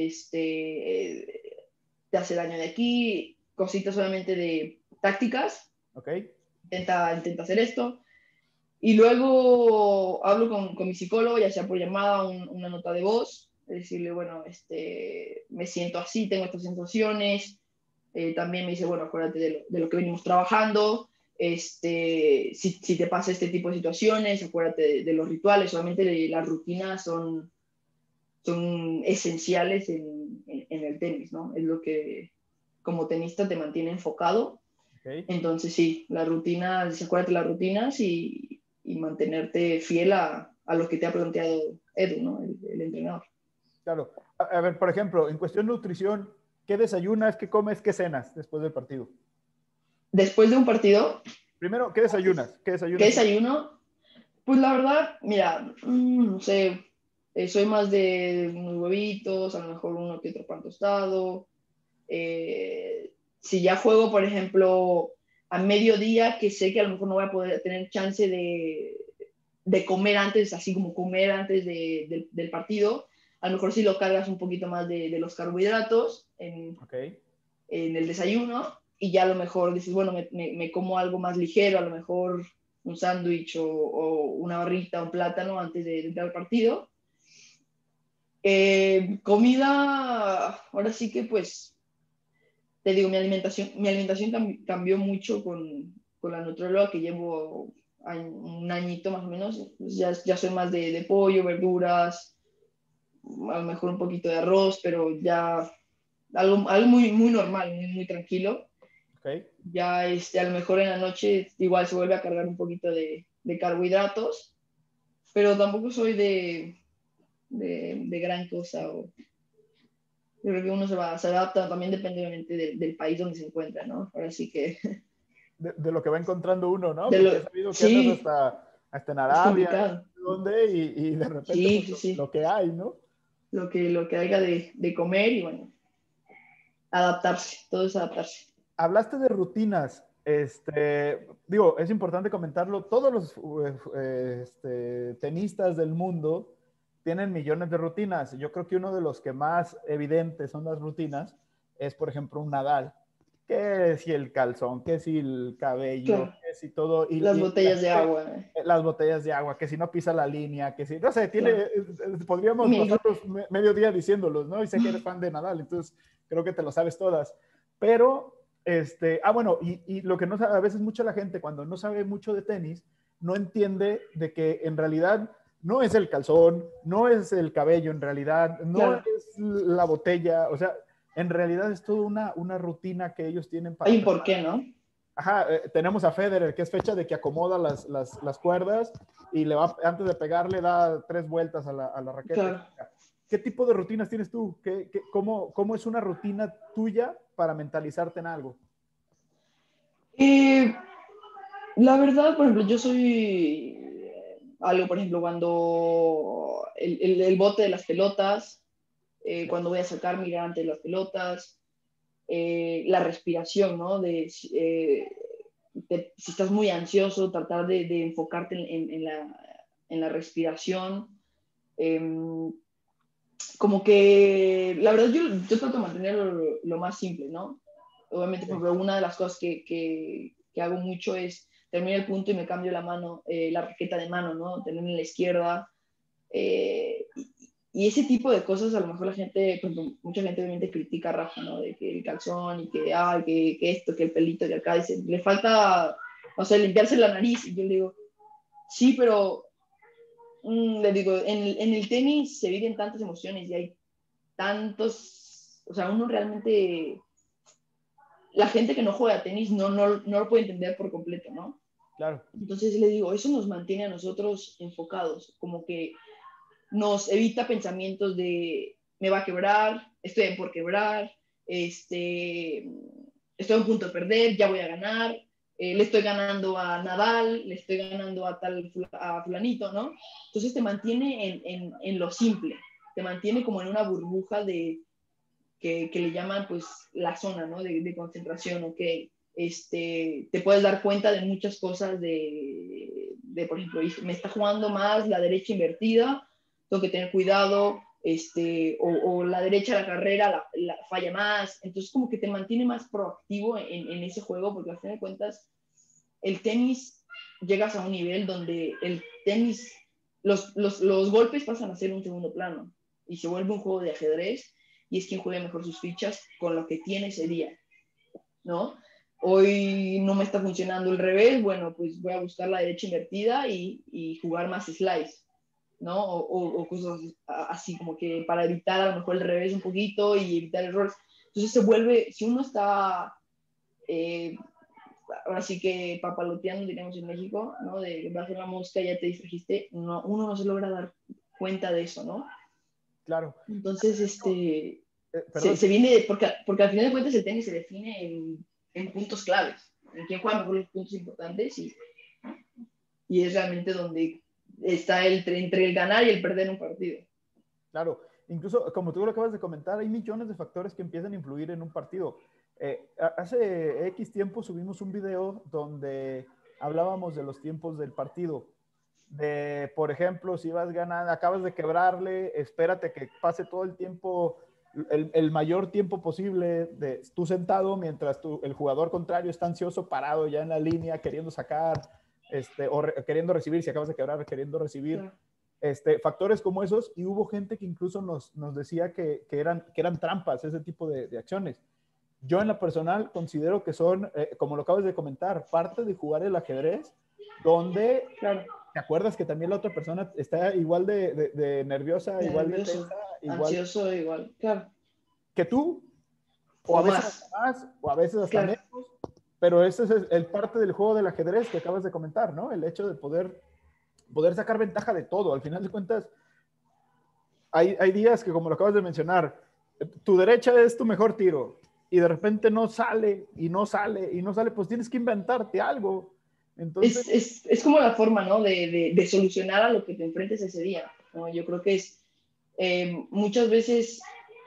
te hace daño de aquí, cositas solamente de tácticas, Ok. intenta hacer esto. Y luego hablo con mi psicólogo, ya sea por llamada o una nota de voz, decirle, bueno, me siento así, tengo estas sensaciones. También me dice, bueno, acuérdate de lo que venimos trabajando. Si te pasa este tipo de situaciones, acuérdate de los rituales. Solamente las rutinas son esenciales en el tenis, ¿no? Es lo que como tenista te mantiene enfocado. Ok. Entonces, sí, las rutinas, acuérdate las rutinas y mantenerte fiel a lo que te ha planteado Edu, ¿no? El entrenador. Claro. A ver, por ejemplo, en cuestión de nutrición, ¿qué desayunas, qué comes, qué cenas después del partido? Después de un partido, Primero, ¿qué desayunas? ¿Qué ¿qué desayunas? desayuno? Pues la verdad, mira, no sé, soy más de unos huevitos, a lo mejor uno que otro pan tostado. Si ya juego, por ejemplo, a mediodía, que sé que a lo mejor no voy a poder tener chance de comer antes, así como comer antes del partido, a lo mejor si lo cargas un poquito más de los carbohidratos Ok. en el desayuno y ya a lo mejor dices, bueno, me como algo más ligero, a lo mejor un sándwich o una barrita, un plátano antes de entrar al partido. Comida, ahora sí que pues, te digo, mi alimentación cambió mucho con la nutróloga que llevo un añito más o menos. Ya soy más de pollo, verduras, a lo mejor un poquito de arroz, pero ya algo muy, muy normal, muy, muy tranquilo. Ok. Ya a lo mejor en la noche igual se vuelve a cargar un poquito de carbohidratos, pero tampoco soy de gran cosa. Yo creo que uno se adapta también dependientemente del país donde se encuentra, ¿no? Ahora sí que De lo que va encontrando uno, ¿no? Porque he sabido que andas sí, hasta en es Arabia, complicado. donde, y de repente, Sí, pues sí, lo sí. que hay, ¿no? Lo que haya de comer y bueno, adaptarse, todo es adaptarse. Hablaste de rutinas. Digo, es importante comentarlo. Todos los tenistas del mundo tienen millones de rutinas. Yo creo que uno de los que más evidentes son las rutinas es, por ejemplo, un Nadal. Que si el calzón, que si el cabello, Claro, que si todo. las Y la botellas de gente, agua. las botellas de agua, que si no pisa la línea, que si, no sé, Claro. podríamos Mil. pasarnos medio día diciéndolos, ¿no? Y sé que eres fan de Nadal, entonces creo que te lo sabes todas. Pero bueno, y lo que no sabe, a veces mucha la gente cuando no sabe mucho de tenis, no entiende de que en realidad no es el calzón, no es el cabello en realidad, no Claro. es la botella, o sea, en realidad es toda una rutina que ellos tienen Hay para un preparar. porqué, ¿no? Ajá, tenemos a Federer, que es fecha de que acomoda las cuerdas y antes de pegarle da 3 vueltas a la raqueta. Claro. ¿Qué tipo de rutinas tienes tú? Cómo es una rutina tuya para mentalizarte en algo? Eh, la verdad, por ejemplo, yo soy algo, por ejemplo, cuando el bote de las pelotas, cuando voy a sacar mirar antes las pelotas, la respiración, ¿no? Si estás muy ansioso, tratar de enfocarte en la respiración. Eh, Como que, la verdad, yo trato de mantenerlo lo más simple, ¿no? Obviamente, por Sí. ejemplo, una de las cosas que hago mucho es terminar el punto y me cambio la mano, la raqueta de mano, ¿no? Tener en la izquierda. Y ese tipo de cosas, a lo mejor la gente, pues, mucha gente obviamente critica a Rafa, ¿no? De que el calzón y que, que esto, que el pelito de acá, dice, le falta, no sé, limpiarse la nariz. Y yo le digo, sí, pero le digo, en el tenis se viven tantas emociones y hay tantos, o sea, uno realmente, la gente que no juega tenis no lo puede entender por completo, ¿no? Claro. Entonces le digo, eso nos mantiene a nosotros enfocados, como que nos evita pensamientos me va a quebrar, estoy por quebrar, estoy a punto de perder, ya voy a ganar, le estoy ganando a Nadal, le estoy ganando a a fulanito, ¿no? Entonces te mantiene en lo simple, te mantiene como en una burbuja que le llaman pues la zona, ¿no? De concentración, ¿ok? Te puedes dar cuenta de muchas cosas por ejemplo, me está jugando más la derecha invertida, tengo que tener cuidado, o la derecha la carrera la falla más, entonces como que te mantiene más proactivo en ese juego, porque al final de cuentas el tenis llegas a un nivel donde el tenis, los golpes pasan a ser un segundo plano y se vuelve un juego de ajedrez y es quien juega mejor sus fichas con lo que tiene ese día, ¿no? Hoy no me está funcionando el revés, bueno, pues voy a buscar la derecha invertida y jugar más slice, ¿no? O cosas así como que para evitar a lo mejor el revés un poquito y evitar errores. Entonces se vuelve, si uno está, ahora sí que papaloteando, diríamos en México, ¿no? De bajar la mosca, ya te distrajiste, no, uno no se logra dar cuenta de eso, ¿no? Claro. Entonces, Perdón. se viene, porque al final de cuentas el tenis se define en puntos claves, en quién juega mejor los puntos importantes y es realmente donde está entre el ganar y el perder un partido. Claro, incluso como tú lo acabas de comentar, hay millones de factores que empiezan a influir en un partido. Hace X tiempo subimos un video donde hablábamos de los tiempos del partido. De, por ejemplo, si vas ganando, acabas de quebrarle, espérate que pase todo el tiempo, el mayor tiempo posible de tú sentado mientras el jugador contrario está ansioso, parado ya en la línea, queriendo sacar, queriendo recibir, si acabas de quebrar, queriendo recibir. Claro. Factores como esos, y hubo gente que incluso nos decía que eran trampas, ese tipo de acciones. Yo en lo personal considero que son, como lo acabas de comentar, parte de jugar el ajedrez, donde, claro, te acuerdas que también la otra persona está igual de nerviosa, de igual nervioso, de tensa, igual ansioso, igual, claro, que tú, o a veces hasta más, o a veces hasta menos, pero ese es el parte del juego del ajedrez que acabas de comentar, ¿no? El hecho de poder sacar ventaja de todo. Al final de cuentas, hay días que, como lo acabas de mencionar, tu derecha es tu mejor tiro y de repente no sale y no sale y no sale, pues tienes que inventarte algo. Entonces, es como la forma, ¿no? De solucionar a lo que te enfrentes ese día, ¿no? Yo creo que es muchas veces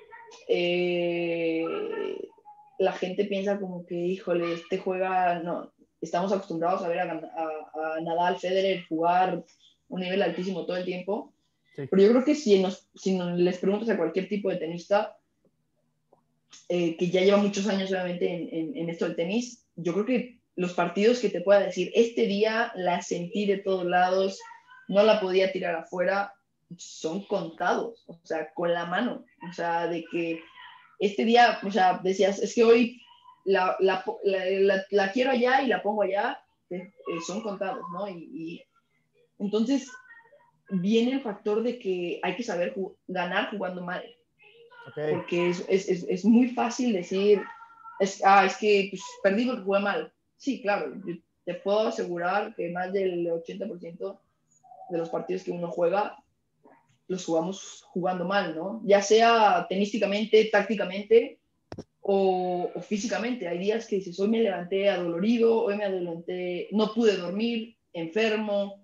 la gente piensa como que, híjole, juega, no, estamos acostumbrados a ver a Nadal, Federer jugar un nivel altísimo todo el tiempo, sí. Pero yo creo que si les preguntas a cualquier tipo de tenista que ya lleva muchos años obviamente en esto del tenis, yo creo que los partidos que te pueda decir, este día la sentí de todos lados, no la podía tirar afuera, son contados, o sea, con la mano, o sea, de que este día, o sea, decías, es que hoy la quiero allá y la pongo allá, son contados, ¿no? Y entonces viene el factor de que hay que saber ganar jugando mal. Okay. Porque es muy fácil decir, es que pues, perdí porque jugué mal. Sí, claro, yo te puedo asegurar que más del 80% de los partidos que uno juega los jugamos jugando mal, ¿no? Ya sea tenísticamente, tácticamente o físicamente. Hay días que dices, hoy me levanté adolorido, hoy me levanté, no pude dormir, enfermo,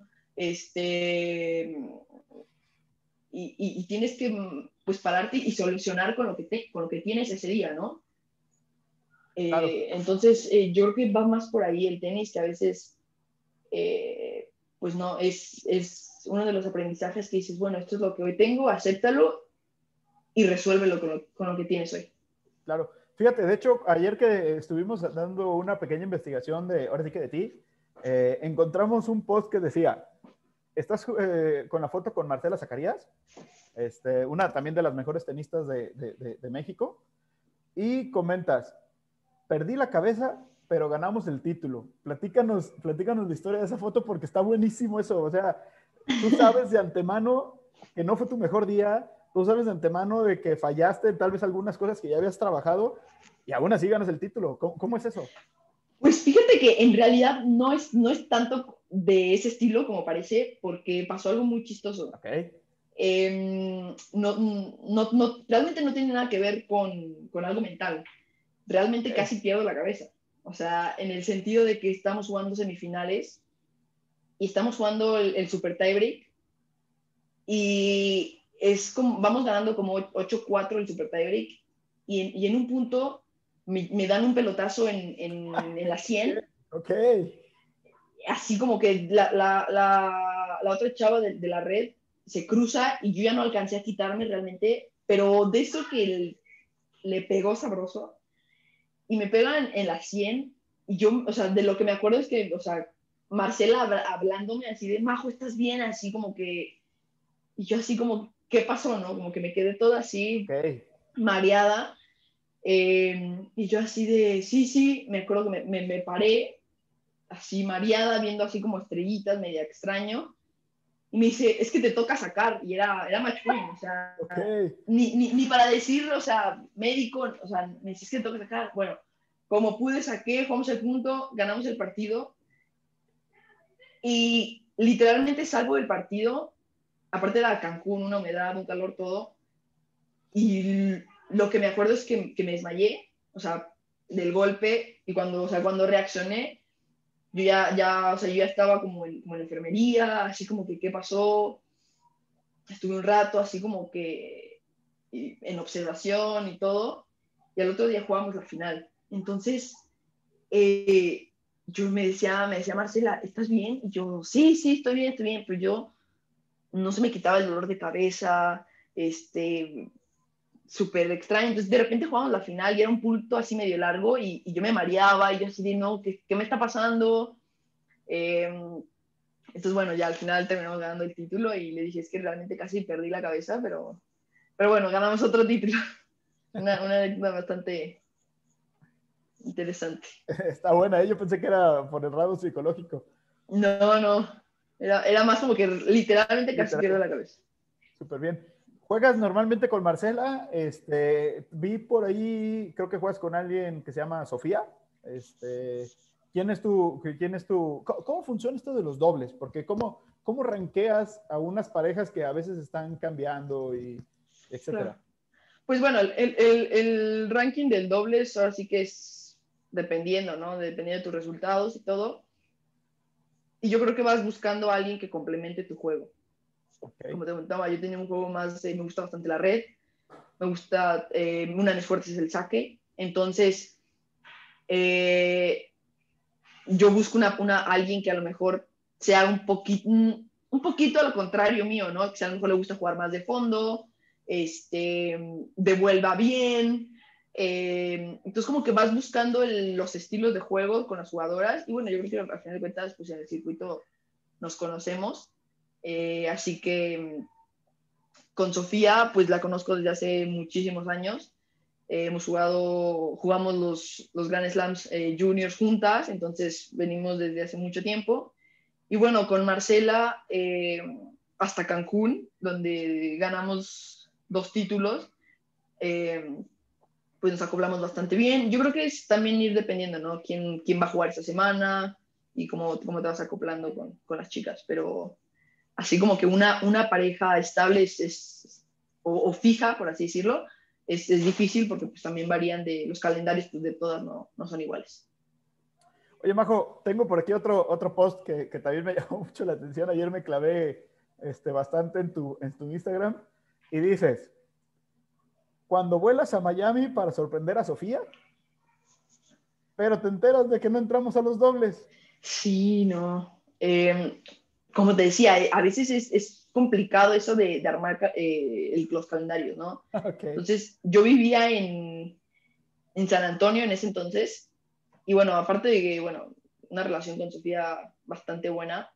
y tienes que pues pararte y solucionar con lo que tienes ese día, ¿no? Claro. Entonces, yo creo que va más por ahí el tenis, que a veces, pues no, es uno de los aprendizajes que dices, bueno, esto es lo que hoy tengo, acéptalo y resuélvelo con lo que tienes hoy. Claro. Fíjate, de hecho, ayer que estuvimos dando una pequeña investigación ahora sí que de ti, encontramos un post que decía, estás con la foto con Marcela Zacarías, una también de las mejores tenistas de México, y comentas, perdí la cabeza, pero ganamos el título. Platícanos la historia de esa foto porque está buenísimo eso. O sea, tú sabes de antemano que no fue tu mejor día, tú sabes de antemano de que fallaste tal vez algunas cosas que ya habías trabajado y aún así ganas el título. ¿Cómo es eso? Pues fíjate que en realidad no es tanto de ese estilo como parece, porque pasó algo muy chistoso. Okay. realmente no tiene nada que ver con algo mental. Realmente casi pierdo la cabeza. O sea, en el sentido de que estamos jugando semifinales y estamos jugando el Super Tiebreak y es como, vamos ganando como 8-4 el Super Tiebreak y en un punto me dan un pelotazo en la 100. Ok. Así como que la otra chava de la red se cruza y yo ya no alcancé a quitarme realmente, pero de eso que le pegó sabroso y me pegan en la 100 y yo, o sea, de lo que me acuerdo es que, o sea, Marcela hablándome así de, Majo, ¿estás bien? Así como que, y yo así como, ¿qué pasó, no? Como que me quedé toda así Ok. mareada, y yo así de, sí, me acuerdo que me paré así mareada, viendo así como estrellitas, media extraño, y me dice, es que te toca sacar, y era match point, o sea, Ok. ni para decir, o sea, médico, o sea, me dice, es que te toca sacar, bueno, como pude saqué, jugamos el punto, ganamos el partido, y literalmente salgo del partido, aparte era Cancún, una humedad, un calor, todo, y lo que me acuerdo es que me desmayé, o sea, del golpe, y cuando, o sea, cuando reaccioné, o sea, yo ya estaba como en la enfermería, así como que, ¿qué pasó? Estuve un rato así como que en observación y todo, y al otro día jugamos la final. Entonces, yo me decía Marcela, ¿estás bien? Y yo, sí, estoy bien, pero yo no se me quitaba el dolor de cabeza, súper extraño. Entonces, de repente jugamos la final y era un punto así medio largo y yo me mareaba y yo así de, no, ¿qué me está pasando? Eh, entonces, bueno, ya al final terminamos ganando el título y le dije, es que realmente casi perdí la cabeza, pero bueno, ganamos otro título. Una anécdota bastante interesante. Está buena, ¿eh? Yo pensé que era por el lado psicológico. No, era más como que literalmente casi pierdo Literal, la cabeza. súper bien. ¿Juegas normalmente con Marcela? Vi por ahí, creo que juegas con alguien que se llama Sofía. ¿Cómo funciona esto de los dobles? Porque ¿cómo ranqueas a unas parejas que a veces están cambiando y Claro. etcétera? Pues bueno, el ranking del dobles ahora sí que es dependiendo, ¿no? Dependiendo de tus resultados y todo. Y yo creo que vas buscando a alguien que complemente tu juego. Ok. Como te comentaba, yo tenía un juego más, me gusta bastante la red, me gusta, una de mis fuertes es el saque, entonces yo busco alguien que a lo mejor sea un poquito a lo contrario mío, ¿no? Que a lo mejor le gusta jugar más de fondo, devuelva bien. Entonces como que vas buscando los estilos de juego con las jugadoras y bueno, yo creo que al final de cuentas pues en el circuito nos conocemos, así que con Sofía pues la conozco desde hace muchísimos años. Jugamos los Grand Slams juniors juntas, entonces venimos desde hace mucho tiempo. Y bueno, con Marcela hasta Cancún, donde ganamos 2 títulos, eh, pues nos acoplamos bastante bien. Yo creo que es también ir dependiendo, ¿no? ¿Quién va a jugar esta semana y cómo te vas acoplando con las chicas? Pero así como que una pareja estable o fija, por así decirlo, es difícil porque pues también varían de los calendarios, pues de todas no son iguales. Oye, Majo, tengo por aquí otro post que también me llamó mucho la atención. Ayer me clavé bastante en tu Instagram y dices, cuando vuelas a Miami para sorprender a Sofía, pero te enteras de que no entramos a los dobles. Sí, no. Como te decía, a veces es complicado eso de armar los calendarios, ¿no? Ok, Entonces, yo vivía en San Antonio en ese entonces, y bueno, aparte de que, bueno, una relación con Sofía bastante buena,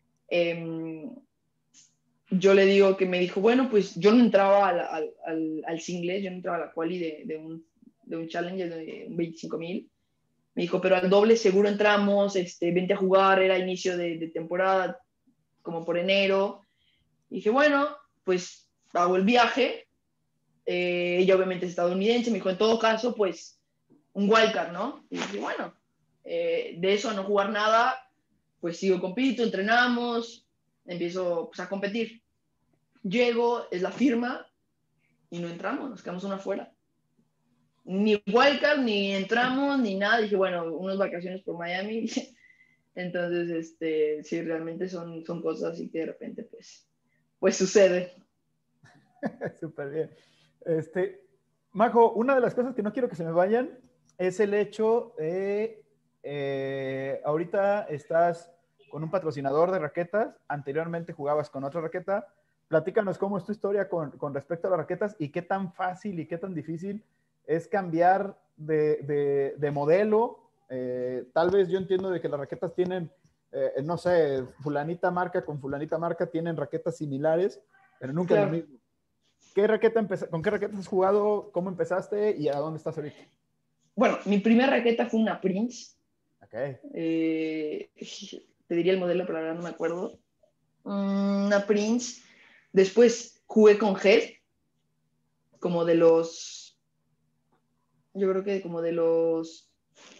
eh, yo le digo que me dijo, bueno, pues yo no entraba al singles, yo no entraba a la quali de un challenge de 25,000. Me dijo, pero al doble seguro entramos, vente a jugar, era inicio de temporada, como por enero. Y dije, bueno, pues hago el viaje. Ella obviamente es estadounidense, me dijo, en todo caso, pues un wildcard, ¿no? Y dije, bueno, de eso a no jugar nada, pues sigo compito, entrenamos, empiezo pues, a competir. Llego, es la firma y no entramos, nos quedamos una afuera. Ni wildcard, ni entramos, ni nada. Dije, bueno, unas vacaciones por Miami. Entonces, sí, realmente son cosas así que de repente, pues sucede. Súper bien. Majo, una de las cosas que no quiero que se me vayan es el hecho de, ahorita estás con un patrocinador de raquetas, anteriormente jugabas con otra raqueta. Platícanos cómo es tu historia con respecto a las raquetas y qué tan fácil y qué tan difícil es cambiar de modelo. Tal vez yo entiendo de que las raquetas tienen, no sé, fulanita marca con fulanita marca tienen raquetas similares, pero nunca es lo Claro. mismo. ¿Con qué raquetas has jugado? ¿Cómo empezaste? ¿Y a dónde estás ahorita? Bueno, mi primera raqueta fue una Prince. Ok. Te diría el modelo, pero la verdad no me acuerdo. Una Prince. Después jugué con Head, como de los, yo creo que como de los,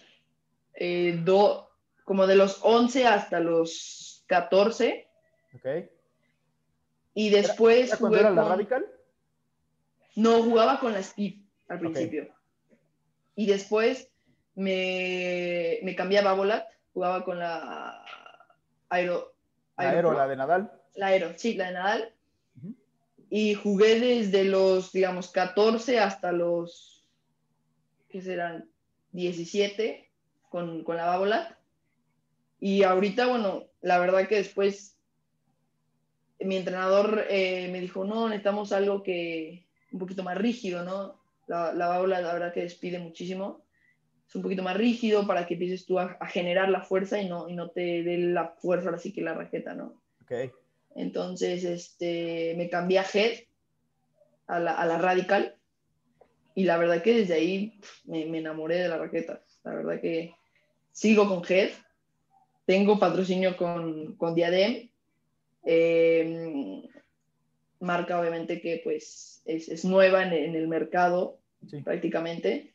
como de los 11 hasta los 14. Ok. Y después ¿Era cuando era jugué la con, Radical? no, jugaba con la Speed al Ok. principio. Y después me cambié a Babolat, jugaba con la La Aero Aero, Pro, la de Nadal. la Aero, sí, la de Nadal. Uh -huh. Y jugué desde los, digamos, 14 hasta los, ¿qué serán? 17 con la Babolat. Y ahorita, bueno, la verdad que después mi entrenador me dijo, no, necesitamos algo que un poquito más rígido, ¿no? La Babolat, la verdad que despide muchísimo. Es un poquito más rígido para que empieces tú a generar la fuerza y no te dé la fuerza ahora sí que la raqueta, ¿no? Ok. Entonces, me cambié a Head, a la Radical, y la verdad que desde ahí me enamoré de la raqueta. La verdad que sigo con Head, tengo patrocinio con Diadem, marca obviamente que pues es nueva en el mercado Sí. prácticamente.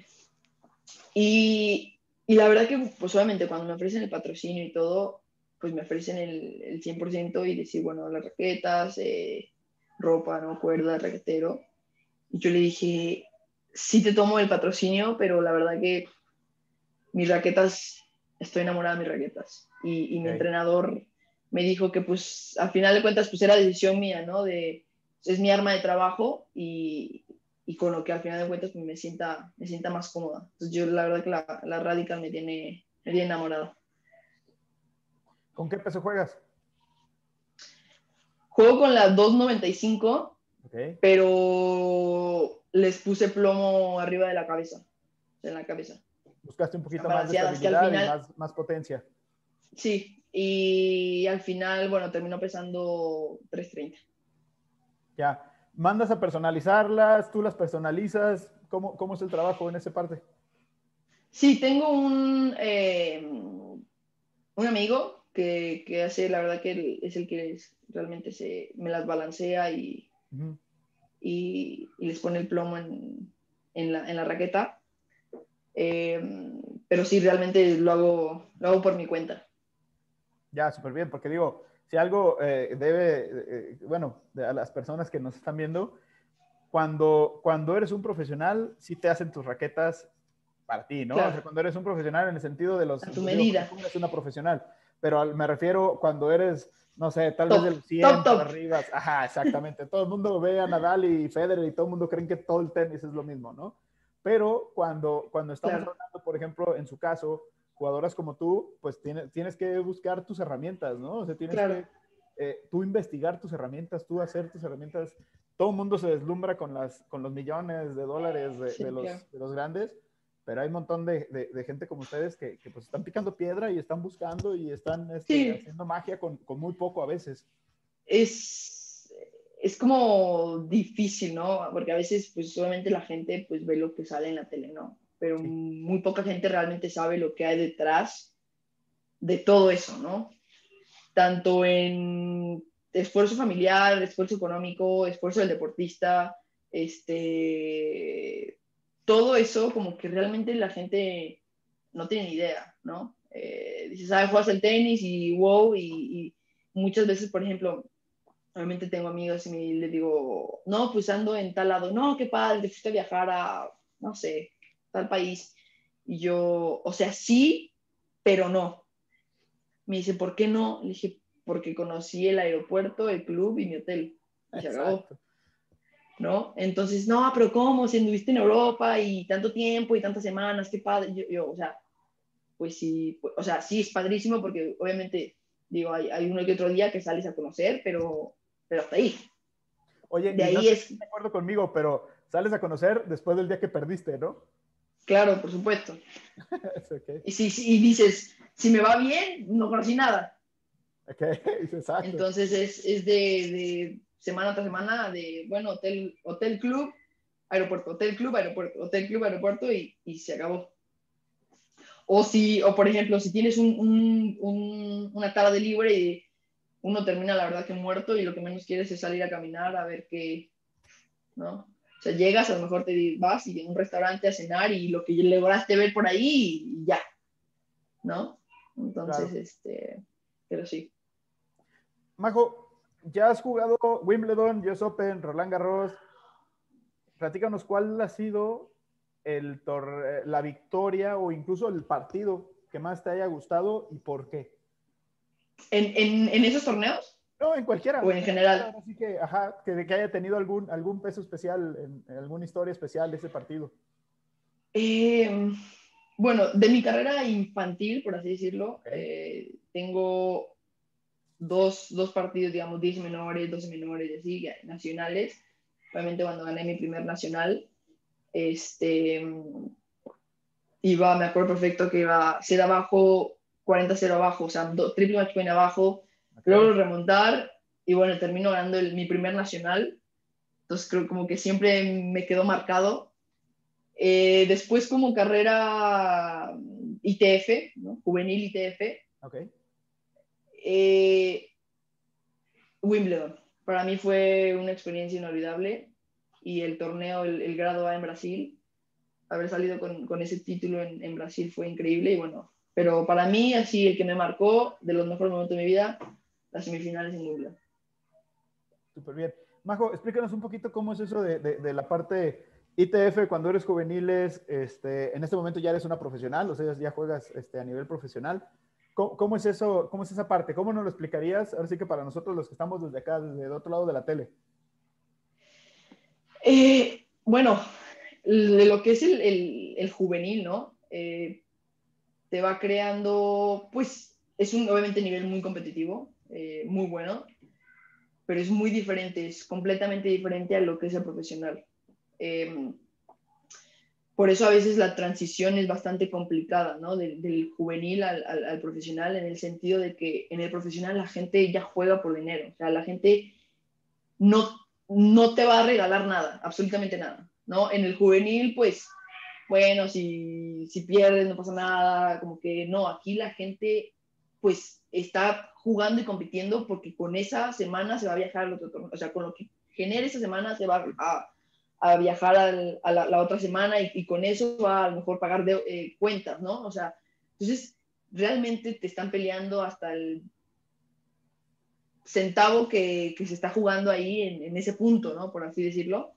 Y la verdad que, pues obviamente, cuando me ofrecen el patrocinio y todo, pues me ofrecen el 100% y decir, bueno, las raquetas, ropa, ¿no? Cuerda, raquetero. Y yo le dije, sí te tomo el patrocinio, pero la verdad que mis raquetas, estoy enamorada de mis raquetas. Y mi Ok. entrenador me dijo que, pues, al final de cuentas, pues era decisión mía, ¿no? Es mi arma de trabajo y con lo que al final de cuentas pues, me sienta más cómoda. Entonces yo la verdad que la Radical me tiene enamorada. ¿Con qué peso juegas? Juego con la 295, Ok. pero les puse plomo arriba de la cabeza, en la cabeza. Buscaste un Están poquito más de balanceadas, que al estabilidad y final, más potencia. sí, y al final, bueno, terminó pesando 330. Ya. ¿Mandas a personalizarlas? ¿Tú las personalizas? ¿Cómo es el trabajo en esa parte? Sí, tengo un amigo que hace, la verdad que él es el que realmente me las balancea Uh -huh. y les pone el plomo en la raqueta. Eh, pero sí, realmente lo hago por mi cuenta. Ya, súper bien, porque digo, si algo debe, bueno, a las personas que nos están viendo, cuando eres un profesional, sí te hacen tus raquetas para ti, ¿no? O Claro, sea, cuando eres un profesional en el sentido de a tu digo, porque medida. tú eres una profesional, pero me refiero cuando eres, no sé, tal vez de Top, los top, 100 para top. arriba, ajá, exactamente, todo el mundo ve a Nadal y Federer y todo el mundo creen que todo el tenis es lo mismo, ¿no? Pero cuando estamos Claro, hablando, por ejemplo, en su caso, jugadoras como tú, pues tienes que buscar tus herramientas, ¿no? O sea, tienes claro. que tú investigar tus herramientas, tú hacer tus herramientas. Todo el mundo se deslumbra con los millones de dólares Sí, claro. de los grandes, pero hay un montón de gente como ustedes que pues están picando piedra y están buscando y están Sí, haciendo magia con muy poco a veces. es, es como difícil, ¿no? Porque a veces, pues, obviamente la gente, pues, ve lo que sale en la tele, ¿no? Pero Sí, muy poca gente realmente sabe lo que hay detrás de todo eso, ¿no? Tanto en esfuerzo familiar, esfuerzo económico, esfuerzo del deportista, todo eso como que realmente la gente no tiene ni idea, ¿no? Dices, ah, juegas el tenis y wow, y muchas veces, por ejemplo, obviamente tengo amigos y les digo, no, pues ando en tal lado, no, qué padre, te fuiste a viajar a, no sé, tal país. Y yo, o sea, sí, pero no. Me dice, ¿por qué no? Le dije, porque conocí el aeropuerto, el club y mi hotel. Y se acabó, Exacto. ¿no? Entonces, no, pero ¿cómo? Si anduviste en Europa y tanto tiempo y tantas semanas, qué padre. O sea, pues sí, pues, o sea, sí es padrísimo porque obviamente, digo, hay uno que otro día que sales a conocer, pero hasta ahí. Oye, De y no ahí sé si es, estás de acuerdo conmigo, pero sales a conocer después del día que perdiste, ¿no? claro, por supuesto. Es ok. Y dices, si me va bien, no conocí nada. Ok, exacto. Entonces es de semana tras semana, de, bueno, hotel, club, aeropuerto, hotel, club, aeropuerto, hotel, club, aeropuerto y se acabó. O por ejemplo, si tienes una tarde libre y uno termina la verdad que muerto y lo que menos quieres es salir a caminar a ver qué, ¿no? O sea, llegas, a lo mejor te vas y en un restaurante a cenar y lo que lograste ver por ahí y ya, ¿no? Entonces, Claro. pero sí. Majo, ya has jugado Wimbledon, US Open, Roland Garros. Platícanos cuál ha sido la victoria o incluso el partido que más te haya gustado y por qué. ¿En esos torneos No, en cualquiera, o en general? ahora sí que, ajá, que haya tenido algún peso especial, en alguna historia especial de ese partido. Eh, bueno, de mi carrera infantil, por así decirlo, Ok, tengo dos partidos, digamos, 10 menores, 12 menores, así, nacionales. Obviamente cuando gané mi primer nacional, este, me acuerdo perfecto que iba 0 abajo, 40-0 abajo, o sea, triple match point abajo, ok. logro remontar y bueno, termino ganando mi primer nacional. Entonces creo como que siempre me quedó marcado. Después como carrera ITF, ¿no? Juvenil ITF, Ok. eh, Wimbledon. Para mí fue una experiencia inolvidable y el torneo, el grado A en Brasil, haber salido con ese título en Brasil fue increíble y bueno, pero para mí así el que me marcó de los mejores momentos de mi vida, las semifinales en Wimbledon. Súper bien. Majo, explícanos un poquito cómo es eso de la parte ITF cuando eres juveniles. En este momento ya eres una profesional, o sea, ya juegas a nivel profesional. ¿Cómo es eso? ¿Cómo es esa parte? ¿Cómo nos lo explicarías? Ahora sí que para nosotros los que estamos desde acá, desde el otro lado de la tele. Bueno, de lo que es el juvenil, ¿no? Te va creando, pues es un obviamente nivel muy competitivo, muy bueno, pero es muy diferente, es completamente diferente a lo que es el profesional. Eh, por eso a veces la transición es bastante complicada, ¿no? Del juvenil al profesional, en el sentido de que en el profesional la gente ya juega por dinero, o sea, la gente no, no te va a regalar nada, absolutamente nada, ¿no? En el juvenil, pues, bueno, si pierdes no pasa nada, como que no, aquí la gente, pues, está jugando y compitiendo porque con esa semana se va a viajar al otro torneo, o sea, con lo que genere esa semana se va a viajar la otra semana y con eso va a lo mejor pagar cuentas, ¿no? O sea, entonces realmente te están peleando hasta el centavo que se está jugando ahí en ese punto, ¿no? Por así decirlo.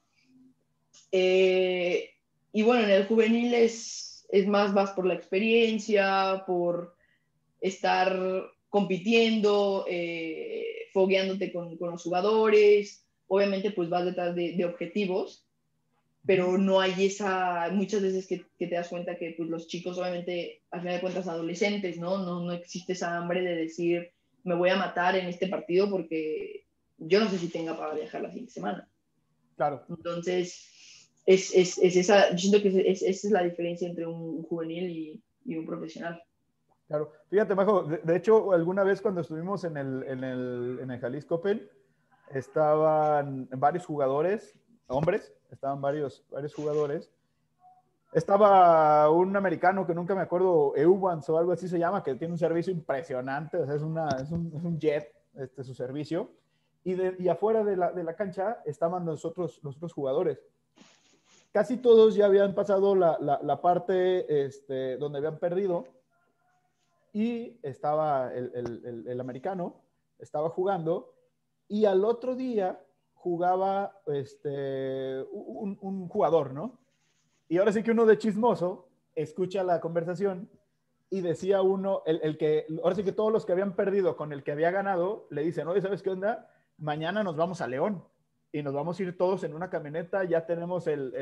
Eh, y bueno, en el juvenil es más, vas por la experiencia, por estar compitiendo, fogueándote con los jugadores. Obviamente, pues vas detrás de objetivos, Uh -huh. pero no hay esa, muchas veces que te das cuenta que pues, los chicos, obviamente, al final de cuentas, adolescentes, ¿no? No existe esa hambre de decir, me voy a matar en este partido porque yo no sé si tenga para viajar la siguiente semana. Claro. Entonces, es esa, yo siento que esa es la diferencia entre un juvenil y un profesional. Claro. Fíjate, Majo, de hecho, alguna vez cuando estuvimos en el Jalisco Open, estaban varios jugadores, hombres, estaban varios jugadores. Estaba un americano que nunca me acuerdo, Eubans o algo así se llama, que tiene un servicio impresionante, o sea, es un jet su servicio. Y afuera de la cancha estaban los otros jugadores. Casi todos ya habían pasado la parte donde habían perdido y estaba el americano, estaba jugando y al otro día jugaba un jugador, ¿no? Y ahora sí que uno de chismoso escucha la conversación y decía uno, el que, ahora sí que todos los que habían perdido con el que había ganado, le dicen, oye, ¿sabes qué onda? Mañana nos vamos a León y nos vamos a ir todos en una camioneta, ya tenemos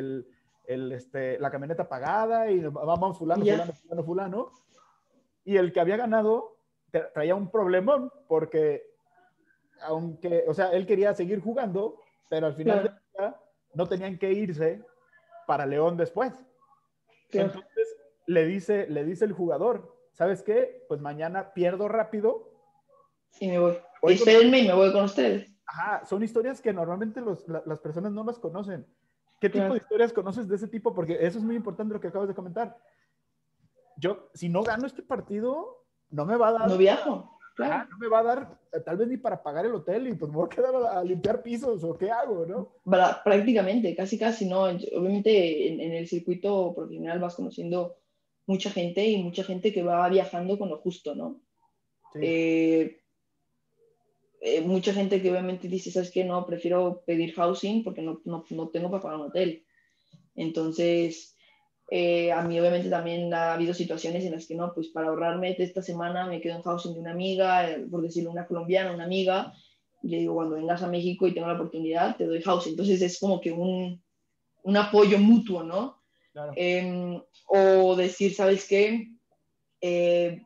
la camioneta pagada y vamos fulano, Ya, fulano, fulano, fulano. Y el que había ganado traía un problemón porque aunque, o sea, él quería seguir jugando, pero al final de claro, día no tenían que irse para León después. claro. Entonces le dice el jugador, ¿sabes qué? Pues mañana pierdo rápido. Y me voy. Hoy con... Espérenme y me voy con ustedes. Ajá, son historias que normalmente las personas no las conocen. ¿Qué tipo de Claro. historias conoces de ese tipo? Porque eso es muy importante lo que acabas de comentar. Yo, si no gano este partido, no me va a No dar, viajo, claro. ajá, no me va a dar tal vez ni para pagar el hotel y pues me voy a quedar a limpiar pisos o qué hago, ¿no? Prácticamente, casi casi, ¿no? Obviamente en el circuito profesional vas conociendo mucha gente y mucha gente que va viajando con lo justo, ¿no? Sí, Eh, Mucha gente que obviamente dice, ¿sabes qué? No, prefiero pedir housing porque no tengo para pagar un hotel. Entonces, a mí obviamente también ha habido situaciones en las que no, pues para ahorrarme de esta semana me quedo en housing de una amiga, por decirlo, una colombiana, una amiga, y le digo, cuando vengas a México y tengo la oportunidad, te doy housing. Entonces es como que un apoyo mutuo, ¿no? claro. O decir, ¿sabes qué? Eh,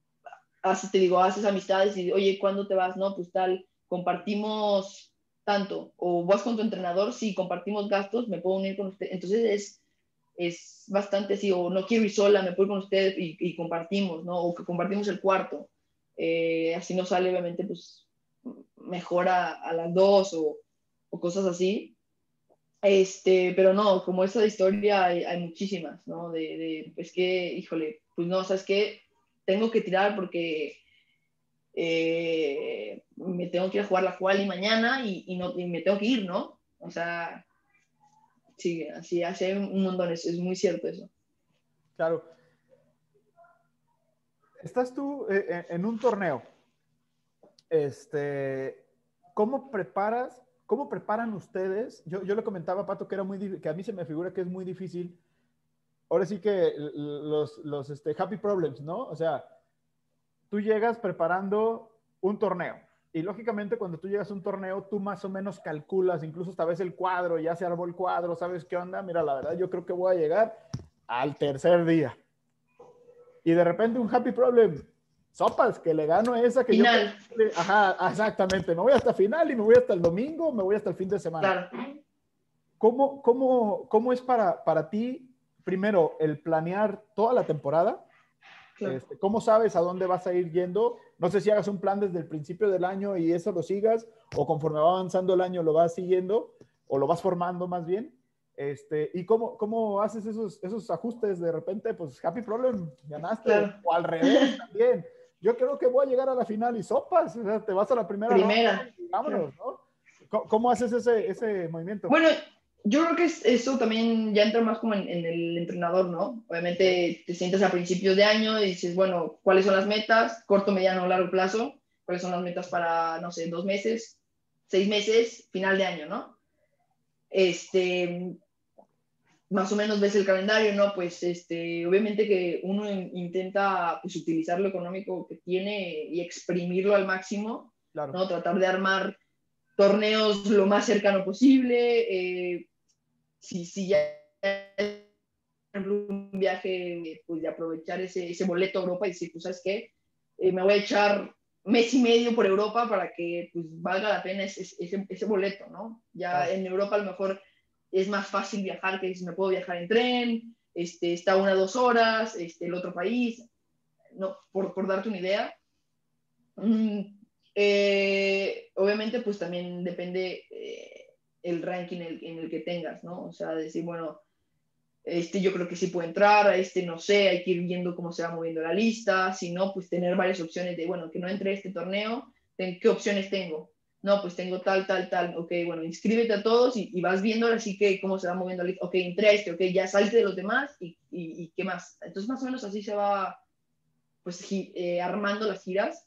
te digo, haces amistades y, oye, ¿cuándo te vas? No, pues tal, compartimos tanto. O vas con tu entrenador, sí, compartimos gastos, me puedo unir con usted. Entonces es bastante así, o no quiero ir sola, me puedo ir con usted y compartimos, ¿no? O que compartimos el cuarto. Así nos sale, obviamente, pues mejor a las dos o cosas así. Pero no, como esa historia hay muchísimas, ¿no? Es que, híjole, pues no, ¿sabes qué? Tengo que tirar porque me tengo que ir a jugar la quali mañana y me tengo que ir, ¿no? O sea, sí, así hay un montón, es muy cierto eso. Claro. Estás tú en un torneo. Este, cómo preparan ustedes? Yo le comentaba a Pato que era que a mí se me figura que es muy difícil. Ahora sí que los happy problems, ¿no? O sea, tú llegas preparando un torneo. Y lógicamente cuando tú llegas a un torneo, tú más o menos calculas, incluso hasta ves el cuadro, ya se armó el cuadro, ¿sabes qué onda? Mira, la verdad yo creo que voy a llegar al tercer día. Y de repente un happy problem, sopas, que le gano a esa que yo... Final, Ajá, exactamente, me voy hasta final y me voy hasta el domingo, me voy hasta el fin de semana. claro, ¿Cómo es para ti, primero, el planear toda la temporada? claro. ¿Cómo sabes a dónde vas a ir yendo? No sé si hagas un plan desde el principio del año y eso lo sigas, o conforme va avanzando el año lo vas siguiendo, o lo vas formando más bien. ¿Y cómo haces esos ajustes de repente? Pues happy problem, ganaste, Claro, o al revés también. Yo creo que voy a llegar a la final y sopas, o sea, te vas a la primera ronda primera, y claro. vámonos, ¿no? ¿Cómo haces ese movimiento? Bueno, yo creo que eso también ya entra más como en el entrenador, ¿no? Okay. Obviamente te sientas a principios de año y dices, bueno, ¿cuáles son las metas? Corto, mediano o largo plazo. ¿Cuáles son las metas para, no sé, 2 meses, 6 meses, final de año, ¿no? Este, Más o menos ves el calendario, ¿no? Pues obviamente que uno intenta pues, utilizar lo económico que tiene y exprimirlo al máximo, Claro, ¿no? Tratar de armar torneos lo más cercano posible. Si ya por ejemplo, un viaje, pues de aprovechar ese boleto a Europa y decir, pues, ¿sabes qué? Me voy a echar mes y medio por Europa para que pues valga la pena ese boleto, ¿no? Ya claro. en Europa a lo mejor es más fácil viajar que si me puedo viajar en tren, está 1 o 2 horas, el otro país, no, por darte una idea. Mm, Obviamente pues también depende el ranking en el que tengas, ¿no? O sea, decir, bueno, yo creo que sí puede entrar, a no sé, hay que ir viendo cómo se va moviendo la lista, si no, pues tener varias opciones de, bueno, que no entre este torneo, ¿qué opciones tengo? No, pues tengo tal, tal, tal, ok, bueno, inscríbete a todos y vas viendo así que cómo se va moviendo la lista, ok, entré a ok, ya salte de los demás y qué más. Entonces más o menos así se va, pues, armando las giras.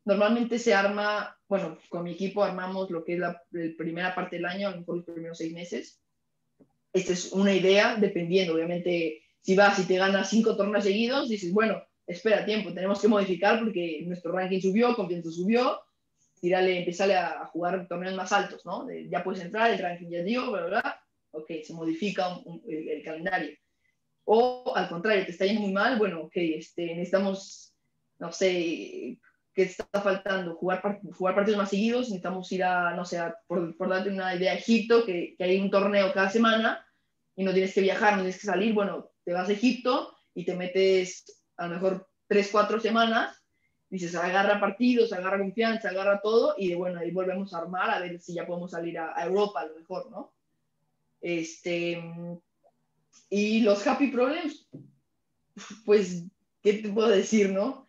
normalmente se arma, bueno, con mi equipo armamos lo que es la primera parte del año, a lo mejor los primeros 6 meses. Esta es una idea, dependiendo, obviamente, si vas y te ganas 5 torneos seguidos, dices, bueno, espera tiempo, tenemos que modificar porque nuestro ranking subió, confianza subió, empezale a jugar torneos más altos, ¿no? Ya puedes entrar, el ranking ya dio, bla, bla, bla. Ok, se modifica el calendario. O al contrario, te está yendo muy mal, bueno, ok, necesitamos, no sé, ¿qué está faltando? Jugar partidos más seguidos, necesitamos ir a, no sé, por darte una idea, a Egipto, que hay un torneo cada semana y no tienes que viajar, no tienes que salir, bueno, te vas a Egipto y te metes a lo mejor 3, 4 semanas, dices, agarra partidos, agarra confianza, agarra todo y bueno, ahí volvemos a armar a ver si ya podemos salir a Europa a lo mejor, ¿no? Y los happy problems, pues, ¿qué te puedo decir, no?